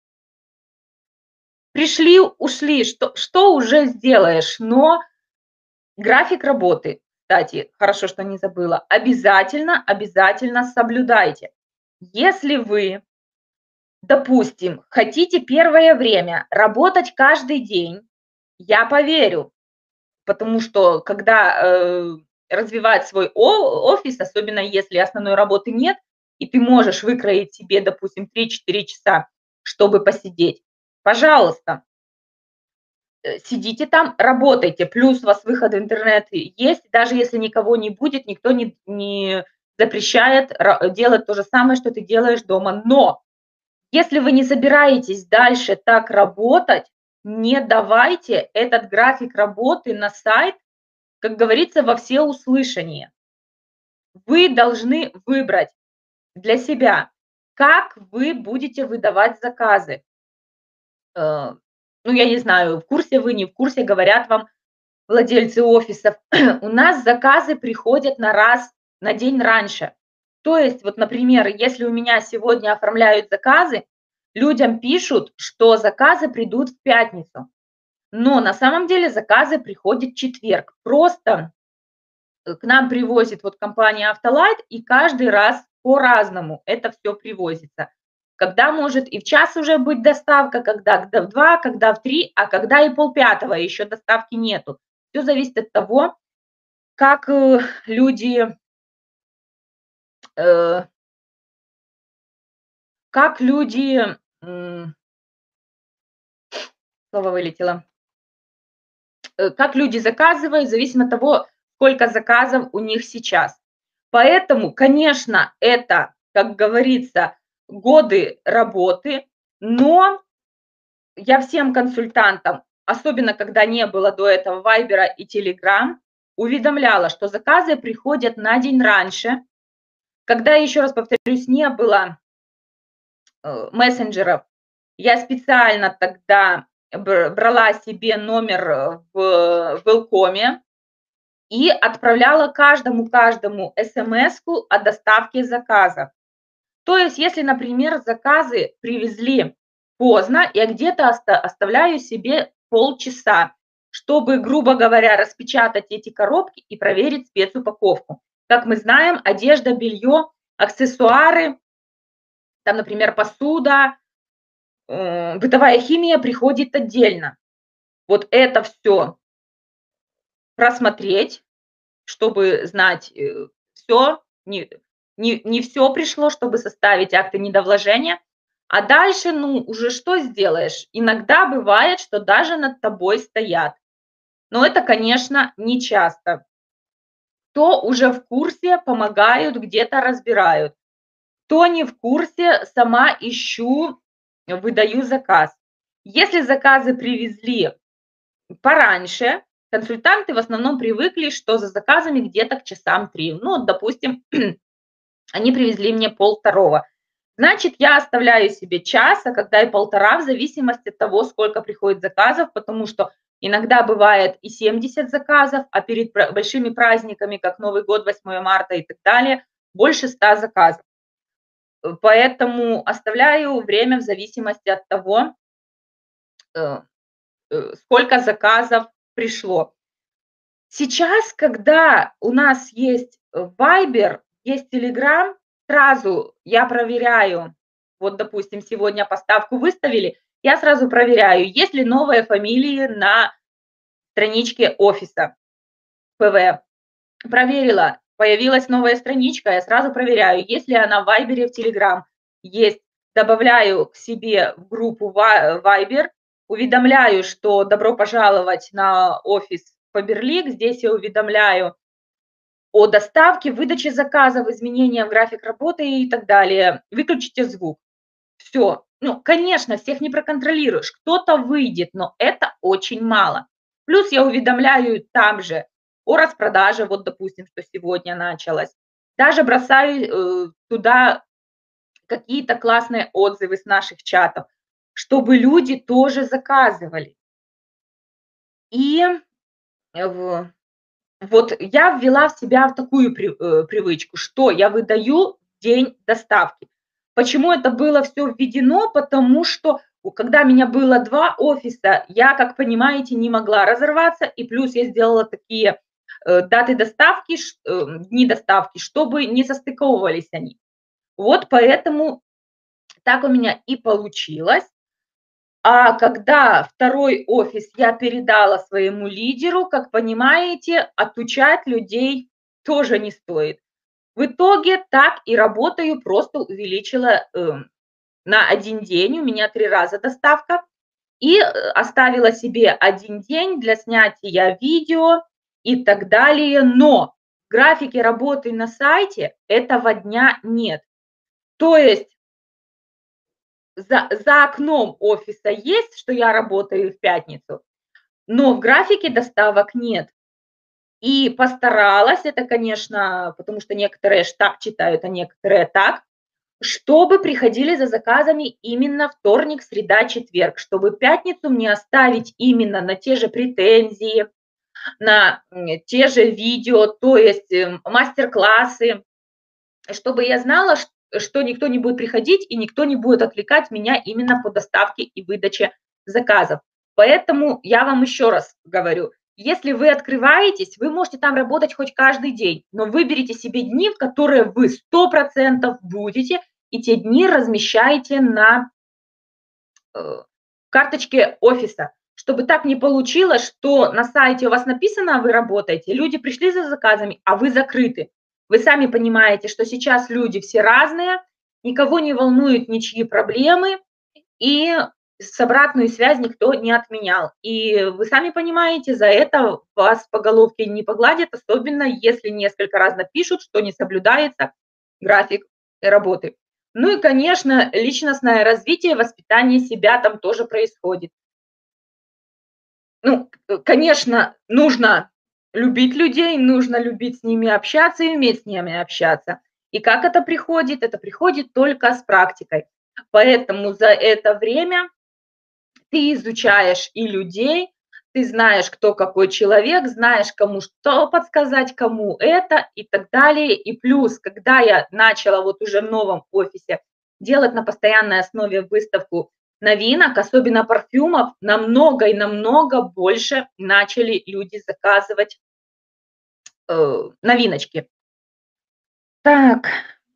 Пришли, ушли, что уже сделаешь? Но график работы, кстати, хорошо, что не забыла, обязательно, обязательно соблюдайте. Если вы, допустим, хотите первое время работать каждый день, я поверю, потому что когда, развивать свой офис, особенно если основной работы нет, и ты можешь выкроить себе, допустим, 3-4 часа, чтобы посидеть, пожалуйста, сидите там, работайте. Плюс у вас выход в интернет есть. Даже если никого не будет, никто не запрещает делать то же самое, что ты делаешь дома. Но если вы не собираетесь дальше так работать, не давайте этот график работы на сайт, как говорится, во всеуслышание. Вы должны выбрать для себя, как вы будете выдавать заказы. Ну, я не знаю, в курсе вы, не в курсе, говорят вам владельцы офисов. У нас заказы приходят на день раньше. То есть, вот, например, если у меня сегодня оформляют заказы, людям пишут, что заказы придут в пятницу. Но на самом деле заказы приходят в четверг. Просто к нам привозит вот компания «Автолайт», и каждый раз по-разному это все привозится. Когда может и в час уже быть доставка, когда в 2, когда в 3, а когда и полпятого еще доставки нету. Все зависит от того, как, люди, э, как люди, слово вылетело, как люди заказывают, зависит от того, сколько заказов у них сейчас. Поэтому, конечно, это, как говорится, годы работы, но я всем консультантам, особенно когда не было до этого «Вайбера» и «Телеграм», уведомляла, что заказы приходят на день раньше. Когда, еще раз повторюсь, не было, мессенджеров, я специально тогда брала себе номер в Велкоме и отправляла каждому смску о доставке заказа. То есть, если, например, заказы привезли поздно, я где-то оставляю себе полчаса, чтобы, грубо говоря, распечатать эти коробки и проверить спецупаковку. Как мы знаем, одежда, белье, аксессуары, там, например, посуда, бытовая химия приходит отдельно. Вот это все просмотреть, чтобы знать, всё, не все пришло, чтобы составить акты недовложения. А дальше, ну, уже что сделаешь? Иногда бывает, что даже над тобой стоят. Но это, конечно, не часто. Кто уже в курсе, помогают, где-то разбирают. Кто не в курсе, сама ищу, выдаю заказ. Если заказы привезли пораньше, консультанты в основном привыкли, что за заказами где-то к часам 3. Ну, вот, допустим, они привезли мне 1:30. Значит, я оставляю себе час, а когда и 1:30, в зависимости от того, сколько приходит заказов, потому что иногда бывает и 70 заказов, а перед большими праздниками, как Новый год, 8 марта и так далее, больше 100 заказов. Поэтому оставляю время в зависимости от того, э, сколько заказов пришло. Сейчас, когда у нас есть Viber, есть Telegram, сразу я проверяю, вот, допустим, сегодня поставку выставили, я сразу проверяю, есть ли новые фамилии на страничке офиса ПВ. Проверила, появилась новая страничка, я сразу проверяю, есть ли она в Вайбере, в Telegram. Есть. добавляю к себе в группу Viber, уведомляю, что добро пожаловать на офис Faberlic. Здесь я уведомляю о доставке, выдаче заказов, изменения в график работы и так далее. Выключите звук. Все. Ну, конечно, всех не проконтролируешь. Кто-то выйдет, но это очень мало. Плюс я уведомляю там же о распродаже, вот, допустим, что сегодня началось. Даже бросаю туда какие-то классные отзывы с наших чатов, чтобы люди тоже заказывали. И в вот я ввела в себя в такую привычку, что я выдаю день доставки. Почему это было все введено? Потому что когда у меня было 2 офиса, я, как понимаете, не могла разорваться, и плюс я сделала такие, даты доставки, дни доставки, чтобы не состыковывались они. Вот поэтому так у меня и получилось. А когда второй офис я передала своему лидеру, как понимаете, отучать людей тоже не стоит. В итоге так и работаю, просто увеличила, на 1 день, у меня 3 раза доставка, и, оставила себе 1 день для снятия видео и так далее. Но в графике работы на сайте этого дня нет. То есть за окном офиса есть, что я работаю в пятницу, но в графике доставок нет. И постаралась, это, конечно, потому что некоторые ж так читают, а некоторые так, чтобы приходили за заказами именно вторник, среда, четверг, чтобы пятницу мне оставить именно на те же претензии, на те же видео, то есть мастер-классы, чтобы я знала, что никто не будет приходить и никто не будет отвлекать меня именно по доставке и выдаче заказов. Поэтому я вам еще раз говорю, если вы открываетесь, вы можете там работать хоть каждый день, но выберите себе дни, в которые вы 100% будете, и те дни размещайте на карточке офиса, чтобы так не получилось, что на сайте у вас написано, вы работаете, люди пришли за заказами, а вы закрыты. Вы сами понимаете, что сейчас люди все разные, никого не волнуют ничьи проблемы, и с обратную связь никто не отменял. И вы сами понимаете, за это вас по головке не погладят, особенно если несколько раз напишут, что не соблюдается график работы. Ну и, конечно, личностное развитие, воспитание себя там тоже происходит. Ну, конечно, нужно любить людей, нужно любить с ними общаться и уметь с ними общаться. И как это приходит? Это приходит только с практикой. Поэтому за это время ты изучаешь и людей, ты знаешь, кто какой человек, знаешь, кому что подсказать, кому это и так далее. И плюс, когда я начала вот уже в новом офисе делать на постоянной основе выставку новинок, особенно парфюмов, намного и намного больше начали люди заказывать новиночки. Так,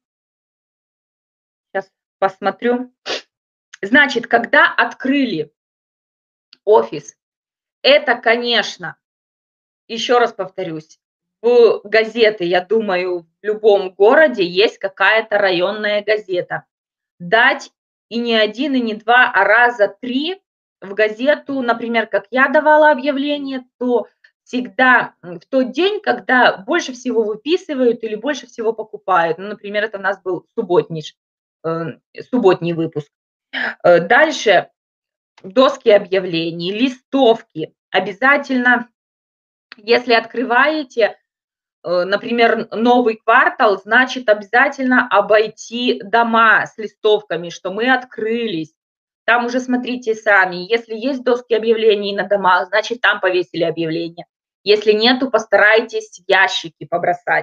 сейчас посмотрю. Значит, когда открыли офис, это, конечно, еще раз повторюсь, в газеты, я думаю, в любом городе есть какая-то районная газета. Дать и не 1, и не 2, а раза 3 в газету, например, как я давала объявление, то всегда, в тот день, когда больше всего выписывают или больше всего покупают. Ну, например, это у нас был субботний выпуск. Дальше доски объявлений, листовки. Обязательно, если открываете, например, новый квартал, значит, обязательно обойти дома с листовками, что мы открылись. Там уже смотрите сами. Если есть доски объявлений на домах, значит, там повесили объявление. Если нету, постарайтесь в ящики побросать.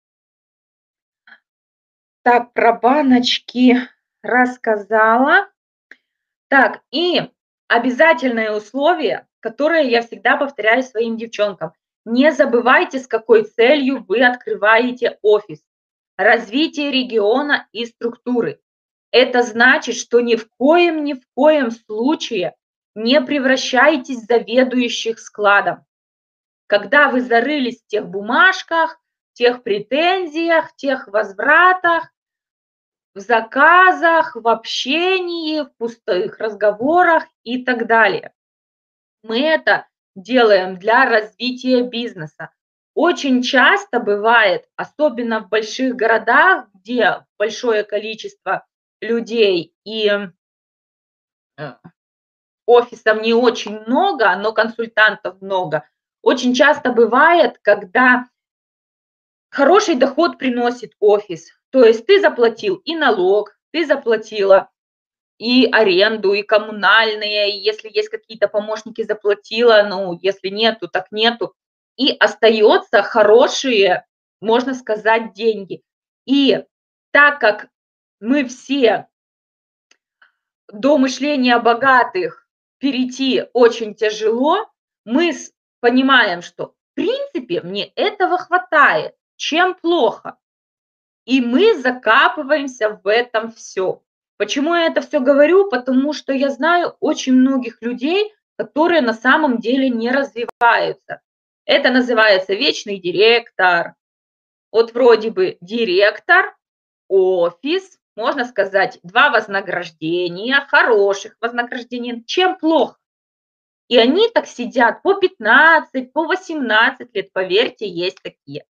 Так, про баночки рассказала. Так, и обязательное условие, которое я всегда повторяю своим девчонкам. Не забывайте, с какой целью вы открываете офис. Развитие региона и структуры. Это значит, что ни в коем случае не превращайтесь в заведующих складом. Когда вы зарылись в тех бумажках, тех претензиях, тех возвратах, в заказах, в общении, в пустых разговорах и так далее. Мы это делаем для развития бизнеса. Очень часто бывает, особенно в больших городах, где большое количество людей и э, офисов не очень много, но консультантов много. Очень часто бывает, когда хороший доход приносит офис. То есть ты заплатил и налог, ты заплатила и аренду, и коммунальные, и если есть какие-то помощники, заплатила, ну, если нету, так нету. И остается хорошие, можно сказать, деньги. И так как мы все до мышления богатых перейти очень тяжело, мы понимаем, что в принципе мне этого хватает. Чем плохо? И мы закапываемся в этом все. Почему я это все говорю? Потому что я знаю очень многих людей, которые на самом деле не развиваются. Это называется вечный директор. Вот вроде бы директор, офис, можно сказать, 2 вознаграждения, хороших вознаграждений. Чем плохо? И они так сидят по 15, по 18 лет, поверьте, есть такие.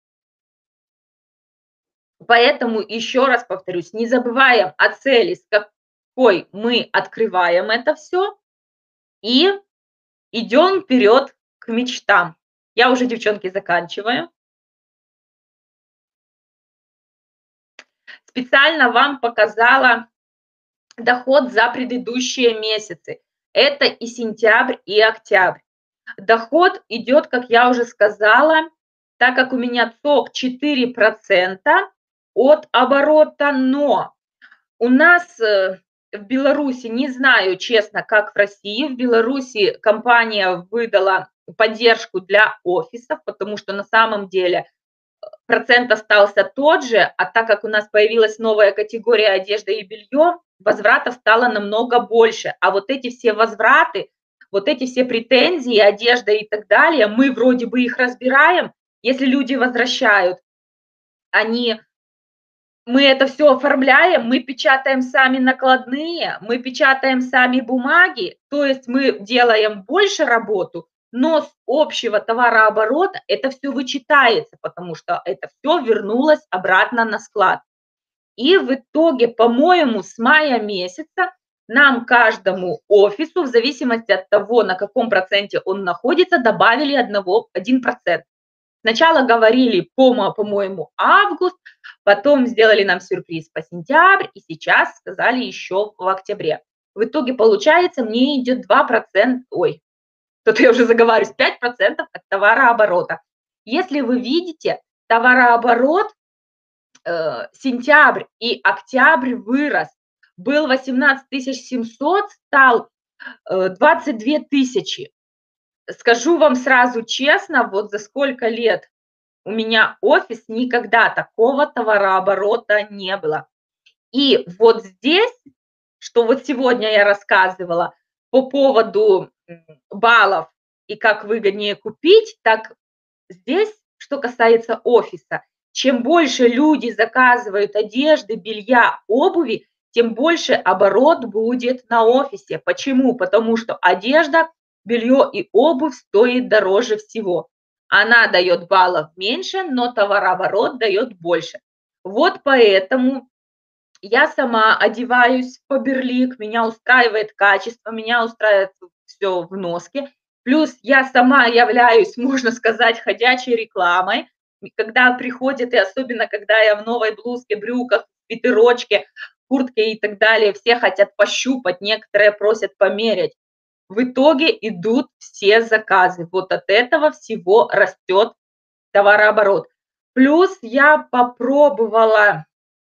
Поэтому еще раз повторюсь, не забываем о цели, с какой мы открываем это все, и идем вперед к мечтам. Я уже, девчонки, заканчиваю. Специально вам показала доход за предыдущие месяцы. Это и сентябрь, и октябрь. Доход идет, как я уже сказала, так как у меня ЦОК 4% от оборота, но у нас, в Беларуси, не знаю, честно, как в России, в Беларуси компания выдала поддержку для офисов, потому что на самом деле процент остался тот же, а так как у нас появилась новая категория одежда и белье, возвратов стало намного больше. А вот эти все возвраты, вот эти все претензии, одежда и так далее, мы вроде бы их разбираем, если люди возвращают, они мы это все оформляем, мы печатаем сами накладные, мы печатаем сами бумаги, то есть мы делаем больше работу, но с общего товарооборота это все вычитается, потому что это все вернулось обратно на склад. И в итоге, по-моему, с мая месяца нам, каждому офису, в зависимости от того, на каком проценте он находится, добавили 1%. Сначала говорили, по-моему, август, потом сделали нам сюрприз по сентябрь, и сейчас сказали еще в октябре. В итоге, получается, мне идет 2%, ой, тут я уже заговариваюсь, 5% от товарооборота. Если вы видите, товарооборот сентябрь и октябрь вырос. Был 18 700, стал 22 тысячи. Скажу вам сразу честно, вот за сколько лет у меня офис, никогда такого товарооборота не было. И вот здесь, что вот сегодня я рассказывала по поводу баллов и как выгоднее купить, так здесь, что касается офиса, чем больше люди заказывают одежды, белья, обуви, тем больше оборот будет на офисе. Почему? Потому что одежда, белье и обувь стоит дороже всего. Она дает баллов меньше, но товарооборот дает больше. Вот поэтому я сама одеваюсь в Фаберлик, меня устраивает качество, меня устраивает все в носке. Плюс я сама являюсь, можно сказать, ходячей рекламой. И когда приходят, и особенно когда я в новой блузке, брюках, свитерочке, куртке и так далее, все хотят пощупать, некоторые просят померять. В итоге идут все заказы. Вот от этого всего растет товарооборот. Плюс я попробовала,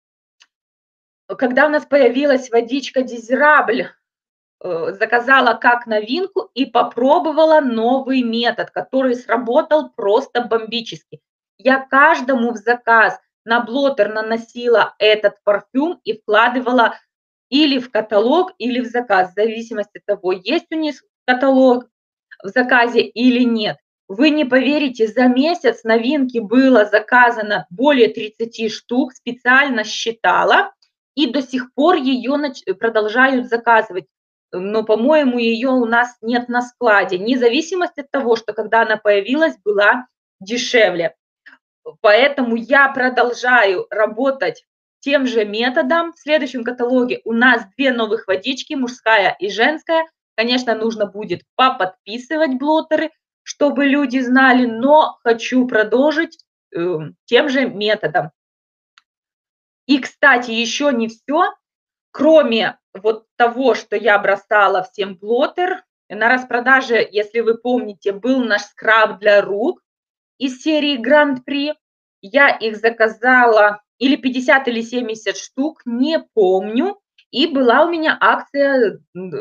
когда у нас появилась водичка Дизерабль, заказала как новинку и попробовала новый метод, который сработал просто бомбически. Я каждому в заказ на блотер наносила этот парфюм и вкладывала или в каталог, или в заказ, в зависимости от того, есть у них каталог в заказе или нет. Вы не поверите, за месяц новинки было заказано более 30 штук, специально считала. и до сих пор ее продолжают заказывать. Но, по-моему, ее у нас нет на складе. Независимость от того, что когда она появилась, была дешевле. Поэтому я продолжаю работать тем же методом. В следующем каталоге у нас 2 новых водички, мужская и женская. Конечно, нужно будет поподписывать блотеры, чтобы люди знали, но хочу продолжить, тем же методом. И, кстати, еще не все. Кроме вот того, что я бросала всем блотер, на распродаже, если вы помните, был наш скраб для рук из серии Гран-при. Я их заказала или 50, или 70 штук, не помню. И была у меня акция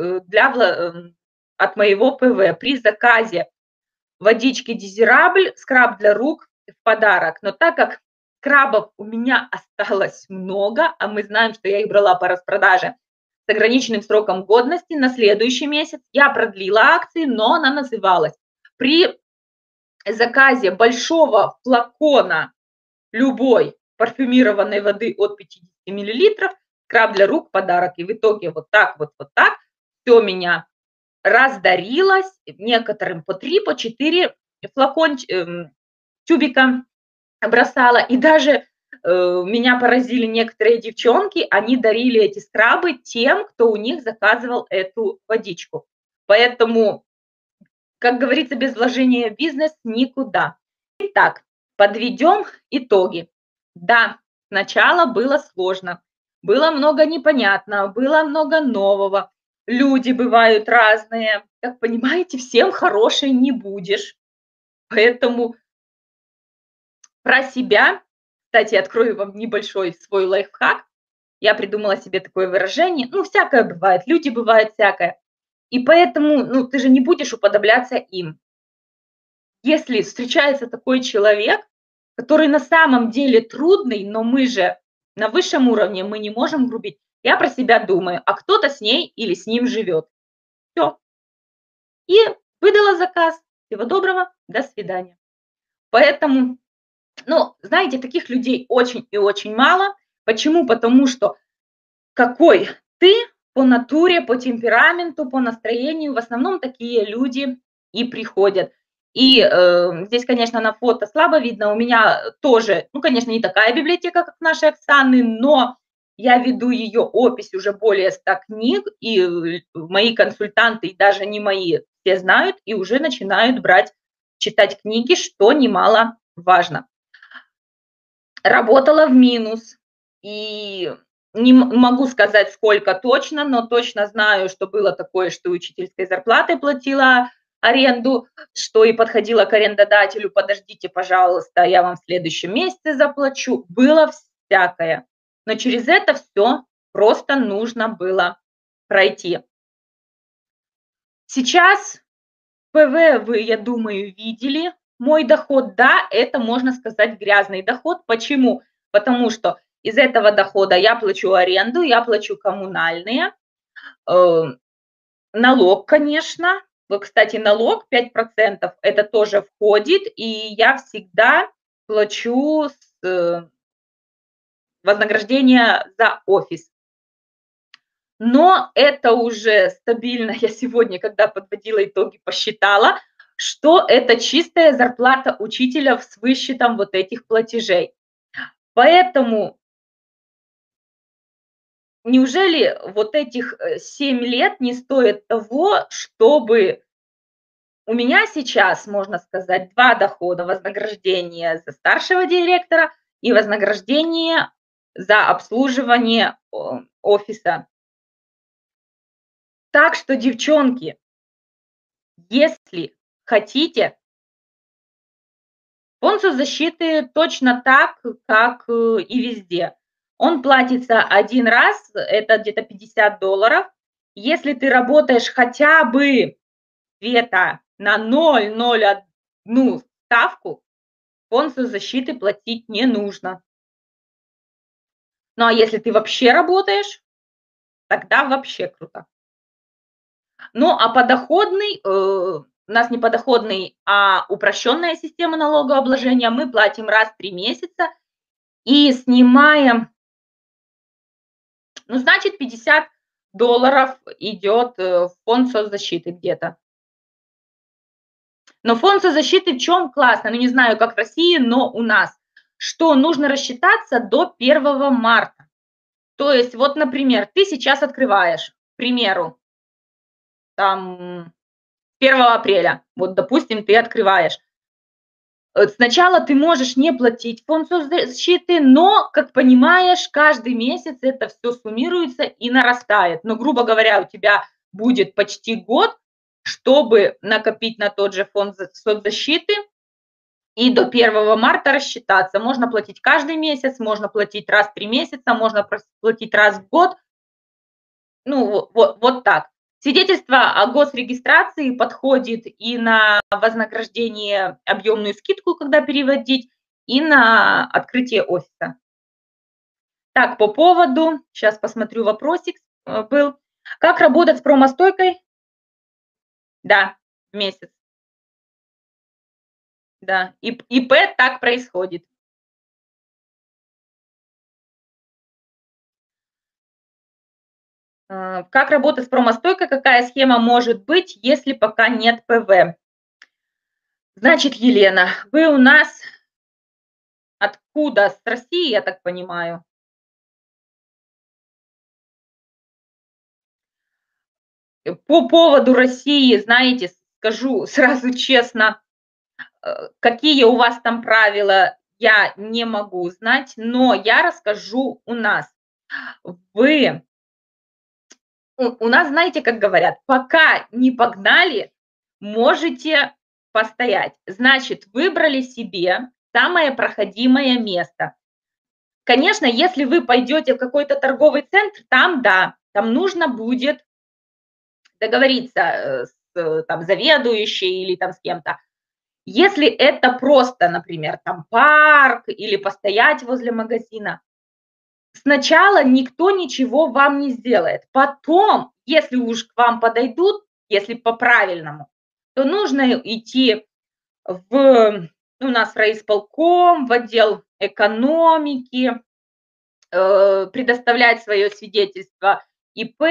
от моего ПВ. При заказе водички Дизирабль, скраб для рук в подарок. Но так как скрабов у меня осталось много, а мы знаем, что я их брала по распродаже с ограниченным сроком годности на следующий месяц, я продлила акции, но она называлась: при заказе большого флакона любой парфюмированной воды от 50 миллилитров скраб для рук подарок. И в итоге вот так вот так все меня раздарилось, некоторым по 3, по 4 тюбика бросала. И даже меня поразили некоторые девчонки, они дарили эти скрабы тем, кто у них заказывал эту водичку. Поэтому, как говорится, без вложения в бизнес никуда. Итак, подведем итоги. Да, сначала было сложно, было много непонятного, было много нового. Люди бывают разные. Как понимаете, всем хорошей не будешь. Поэтому про себя, кстати, открою вам небольшой свой лайфхак. Я придумала себе такое выражение. Ну, всякое бывает, люди бывают всякое. И поэтому, ну, ты же не будешь уподобляться им. Если встречается такой человек, который на самом деле трудный, но мы же на высшем уровне, мы не можем грубить. Я про себя думаю, а кто-то с ней или с ним живет. Все. И выдала заказ. Всего доброго, до свидания. Поэтому, ну, знаете, таких людей очень и очень мало. Почему? Потому что какой ты по натуре, по темпераменту, по настроению, в основном такие люди и приходят. И здесь, конечно, на фото слабо видно, у меня тоже, ну, конечно, не такая библиотека, как нашей Оксаны, но я веду ее опись уже более 100 книг, и мои консультанты, и даже не мои, все знают и уже начинают брать, читать книги, что немаловажно. Работала в минус, и не могу сказать, сколько точно, но точно знаю, что было такое, что учительской зарплатой платила аренду, что и подходила к арендодателю: подождите, пожалуйста, я вам в следующем месяце заплачу. Было всякое, но через это все просто нужно было пройти. Сейчас ПВ вы, я думаю, видели. Мой доход, да, это, можно сказать, грязный доход. Почему? Потому что из этого дохода я плачу аренду, я плачу коммунальные, э, налог, конечно. Вот, кстати, налог 5% это тоже входит, и я всегда плачу вознаграждение за офис. Но это уже стабильно. Я сегодня, когда подводила итоги, посчитала, что это чистая зарплата учителя с высчетом вот этих платежей. Поэтому неужели вот этих 7 лет не стоит того, чтобы у меня сейчас, можно сказать, 2 дохода: вознаграждение за старшего директора и вознаграждение за обслуживание офиса. Так что, девчонки, если хотите, фонд соцзащиты точно так, как и везде. Он платится один раз, это где-то $50. Если ты работаешь хотя бы где-то на 0,01 ставку, фонд соцзащиты платить не нужно. Ну, а если ты вообще работаешь, тогда вообще круто. Ну, а подоходный, у нас не подоходный, а упрощенная система налогообложения, мы платим раз в 3 месяца и снимаем Ну, значит, $50 идет, в фонд соцзащиты где-то. Но фонд соцзащиты в чем классно? Ну, не знаю, как в России, но у нас, что нужно рассчитаться до 1 марта. То есть вот, например, ты сейчас открываешь, к примеру, там 1 апреля, вот, допустим, ты открываешь. Сначала ты можешь не платить фонд соцзащиты, но, как понимаешь, каждый месяц это все суммируется и нарастает. Но, грубо говоря, у тебя будет почти год, чтобы накопить на тот же фонд соцзащиты и до 1 марта рассчитаться. Можно платить каждый месяц, можно платить раз в 3 месяца, можно платить раз в год. Ну, вот так. Свидетельство о госрегистрации подходит и на вознаграждение, объемную скидку, когда переводить, и на открытие офиса. Так, по поводу, сейчас посмотрю, вопросик был. Как работать с промостойкой? Да, месяц. Да, ИП так происходит. Как работать с промостойкой? Какая схема может быть, если пока нет ПВ? Значит, Елена, вы у нас откуда? С России, я так понимаю? По поводу России, знаете, скажу сразу честно, какие у вас там правила, я не могу знать, но я расскажу у нас. Вы у нас, знаете, как говорят, пока не погнали, можете постоять. Значит, выбрали себе самое проходимое место. Конечно, если вы пойдете в какой-то торговый центр, там да, там нужно будет договориться, с там заведующей или там с кем-то. Если это просто, например, там парк или постоять возле магазина, сначала никто ничего вам не сделает. Потом, если уж к вам подойдут, если по-правильному, то нужно идти в, ну, у нас в райисполком, в отдел экономики, предоставлять свое свидетельство ИП,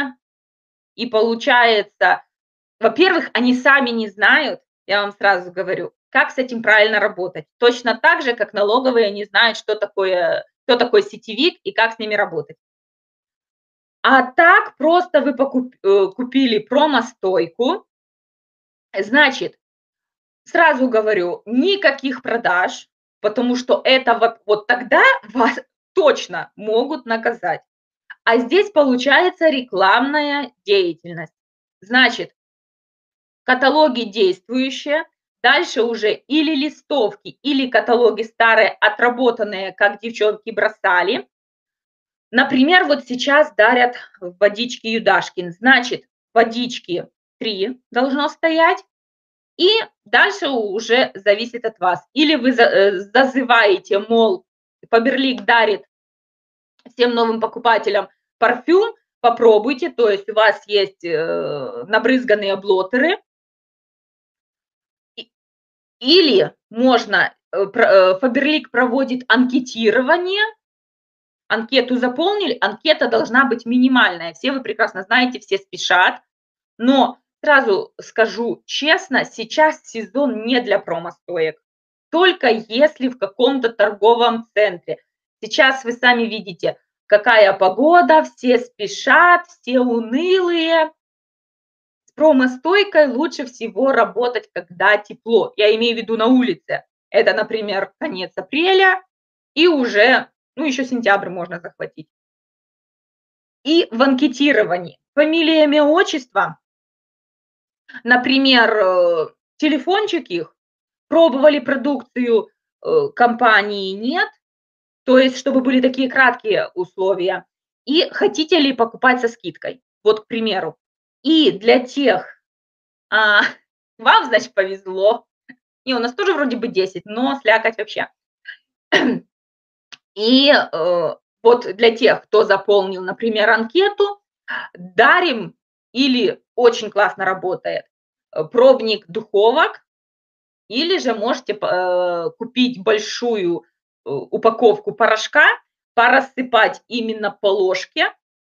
и получается, во-первых, они сами не знают, я вам сразу говорю, как с этим правильно работать. Точно так же, как налоговые не знают, что такое, кто такой сетевик и как с ними работать. А так просто вы купили промо-стойку, значит, сразу говорю, никаких продаж, потому что это вот тогда вас точно могут наказать. А здесь получается рекламная деятельность. Значит, каталоги действующие, дальше уже или листовки, или каталоги старые, отработанные, как девчонки бросали. Например, вот сейчас дарят водички Юдашкин, значит, водички 3 должно стоять, и дальше уже зависит от вас. Или вы зазываете, мол, Фаберлик дарит всем новым покупателям парфюм, попробуйте, то есть у вас есть набрызганные блотеры, или можно, Фаберлик проводит анкетирование, анкету заполнили, анкета должна быть минимальная. Все вы прекрасно знаете, все спешат, но сразу скажу честно, сейчас сезон не для промо-стоек, только если в каком-то торговом центре. Сейчас вы сами видите, какая погода, все спешат, все унылые. С промо-стойкой лучше всего работать, когда тепло. Я имею в виду на улице. Это, например, конец апреля и уже, ну, еще сентябрь можно захватить. И в анкетировании фамилия, имя, отчество, например, телефончик их, пробовали продукцию компании, нет, то есть чтобы были такие краткие условия, и хотите ли покупать со скидкой, вот, к примеру. И для тех, а, вам, значит, повезло, не, у нас тоже вроде бы 10, но слякоть вообще. И вот для тех, кто заполнил, например, анкету, дарим или очень классно работает пробник духовок, или же можете купить большую упаковку порошка, порассыпать именно по ложке,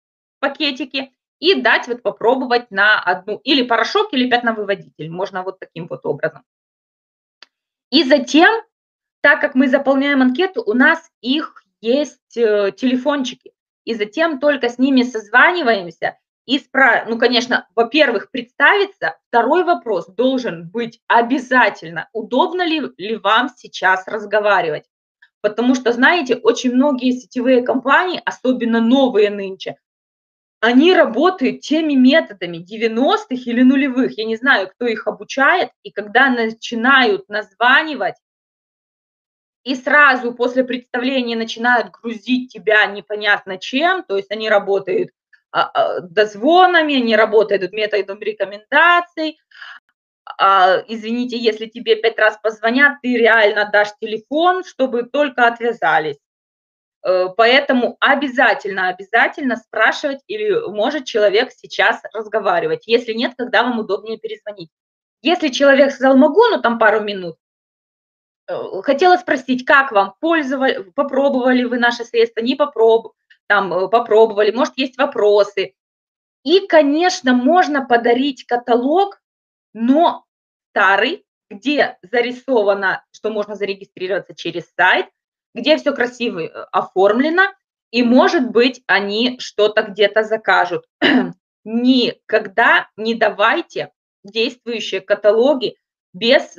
пакетики и дать вот попробовать на одну или порошок, или пятновыводитель. Можно вот таким вот образом. И затем, так как мы заполняем анкету, у нас их есть телефончики. И затем только с ними созваниваемся и ну, конечно, во-первых, представиться. Второй вопрос должен быть обязательно: удобно ли вам сейчас разговаривать? Потому что, знаете, очень многие сетевые компании, особенно новые нынче, они работают теми методами 90-х или нулевых. Я не знаю, кто их обучает. И когда начинают названивать и сразу после представления начинают грузить тебя непонятно чем, то есть они работают дозвонами, они работают методом рекомендаций. Извините, если тебе 5 раз позвонят, ты реально дашь телефон, чтобы только отвязались. Поэтому обязательно, обязательно спрашивать, или может человек сейчас разговаривать. Если нет, когда вам удобнее перезвонить. Если человек сказал: "Могу, но там пару минут", хотела спросить, как вам, попробовали вы наши средства, не попробовали, может, есть вопросы. И, конечно, можно подарить каталог, но старый, где зарисовано, что можно зарегистрироваться через сайт, где все красиво оформлено, и, может быть, они что-то где-то закажут. Никогда не давайте действующие каталоги без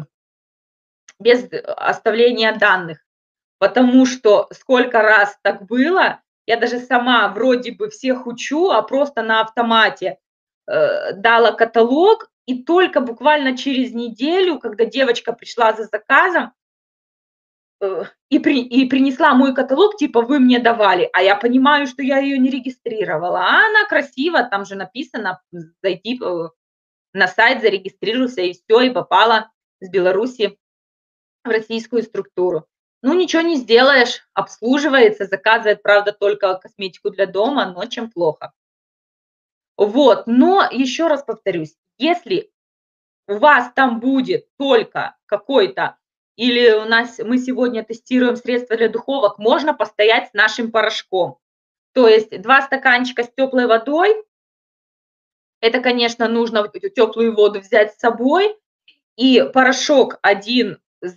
оставления данных, потому что сколько раз так было, я даже сама вроде бы всех учу, а просто на автомате дала каталог, и только буквально через неделю, когда девочка пришла за заказом и принесла мой каталог, типа: "Вы мне давали", а я понимаю, что я ее не регистрировала, а она красиво, там же написано: "Зайди на сайт, зарегистрируйся", и все, и попала с Беларуси в российскую структуру. Ну, ничего не сделаешь, обслуживается, заказывает, правда, только косметику для дома, но чем плохо. Вот, но еще раз повторюсь, если у вас там будет только какой-то, или мы сегодня тестируем средства для духовок, можно постоять с нашим порошком. То есть 2 стаканчика с теплой водой. Это, конечно, нужно вот эту теплую воду взять с собой, и порошок один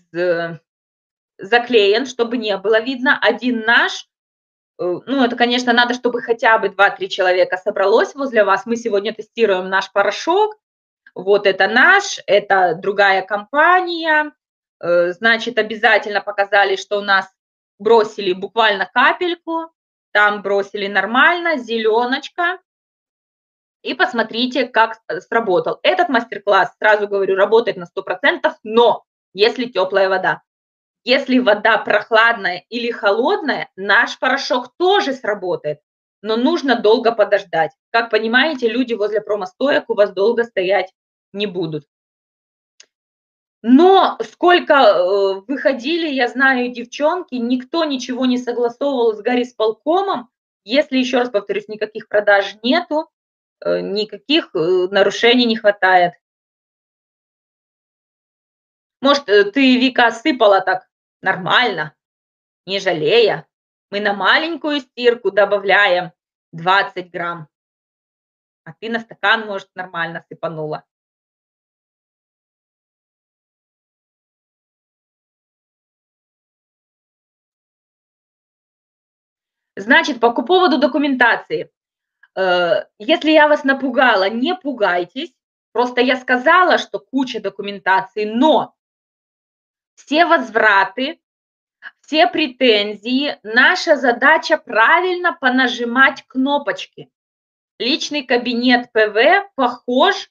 заклеен, чтобы не было видно, один наш. Ну, это, конечно, надо, чтобы хотя бы 2-3 человека собралось возле вас. Мы сегодня тестируем наш порошок. Вот это наш, это другая компания. Значит, обязательно показали, что у нас бросили буквально капельку, там бросили нормально, зеленочка. И посмотрите, как сработал. Этот мастер-класс, сразу говорю, работает на 100%, но если теплая вода. Если вода прохладная или холодная, наш порошок тоже сработает, но нужно долго подождать. Как понимаете, люди возле промостоек у вас долго стоять не будут. Но сколько выходили, я знаю, девчонки, никто ничего не согласовывал с горисполкомом. Если, еще раз повторюсь, никаких продаж нету, никаких нарушений не хватает. Может, ты, Вика, сыпала так нормально, не жалея. Мы на маленькую стирку добавляем 20 грамм, а ты на стакан, может, нормально сыпанула. Значит, по поводу документации. Если я вас напугала, не пугайтесь. Просто я сказала, что куча документации, но все возвраты, все претензии, наша задача правильно понажимать кнопочки. Личный кабинет ПВ похож.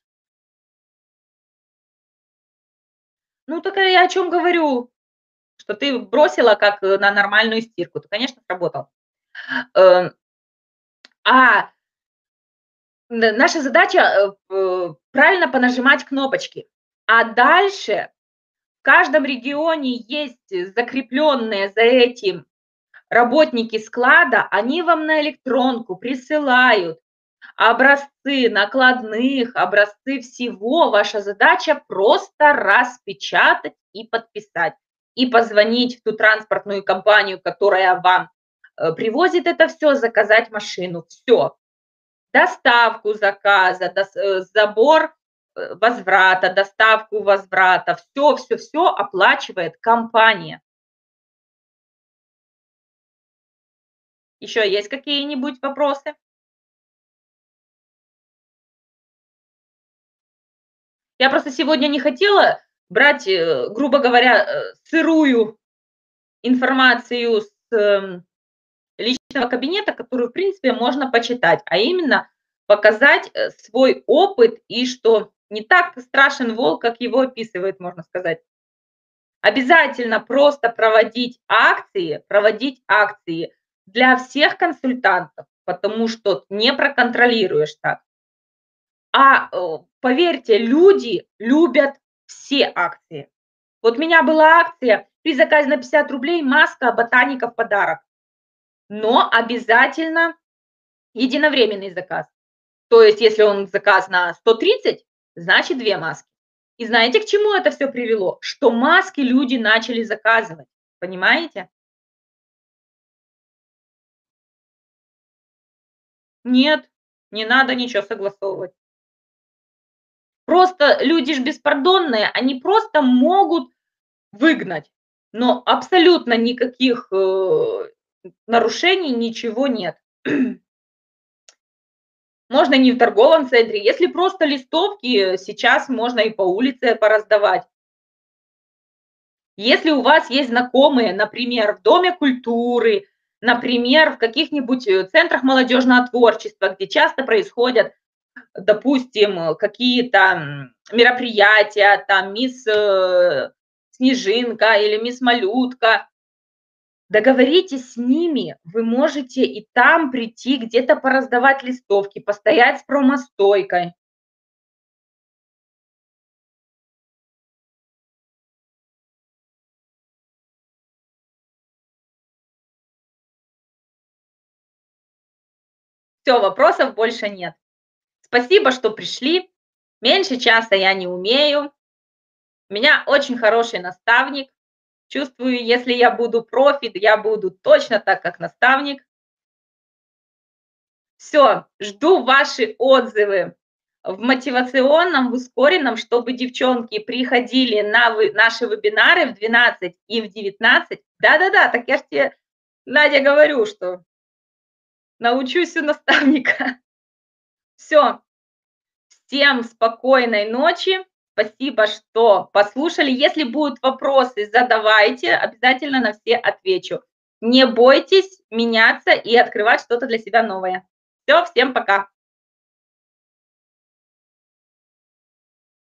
Ну, так я о чем говорю, что ты бросила как на нормальную стирку. То, конечно, сработал. Э, а наша задача правильно понажимать кнопочки. А дальше в каждом регионе есть закрепленные за этим работники склада, они вам на электронку присылают образцы накладных, образцы всего. Ваша задача просто распечатать и подписать. И позвонить в ту транспортную компанию, которая вам привозит это все, заказать машину. Все. доставку заказа, забор возврата, доставку возврата. Все оплачивает компания. Еще есть какие-нибудь вопросы? Я просто сегодня не хотела брать, грубо говоря, сырую информацию с личного кабинета, которую, в принципе, можно почитать, а именно показать свой опыт и что не так страшен волк, как его описывает, можно сказать. Обязательно просто проводить акции для всех консультантов, потому что не проконтролируешь так. Поверьте, люди любят все акции. Вот у меня была акция при заказе на 50 рублей маска ботаника в подарок, но обязательно единовременный заказ. То есть если он заказ на 130, значит 2 маски. И знаете, к чему это все привело? Что маски люди начали заказывать. Понимаете? Нет, не надо ничего согласовывать. Просто люди ж беспардонные, они просто могут выгнать, но абсолютно никаких, нарушений, ничего нет. Можно не в торговом центре, если просто листовки, сейчас можно и по улице пораздавать. Если у вас есть знакомые, например, в Доме культуры, например, в каких-нибудь, центрах молодежного творчества, где часто происходят, допустим, какие-то, мероприятия, там мисс, Снежинка или мисс Малютка, договоритесь с ними, вы можете и там прийти, где-то пораздавать листовки, постоять с промостойкой. Все, вопросов больше нет. Спасибо, что пришли. Меньше часа я не умею. У меня очень хороший наставник. Чувствую, если я буду профи, я буду точно так, как наставник. Все, жду ваши отзывы в мотивационном, в ускоренном, чтобы девчонки приходили на наши вебинары в 12 и в 19. Да-да-да, так я ж тебе, Надя, говорю, что научусь у наставника. Все, всем спокойной ночи. Спасибо, что послушали. Если будут вопросы, задавайте, обязательно на все отвечу. Не бойтесь меняться и открывать что-то для себя новое. Все, всем пока.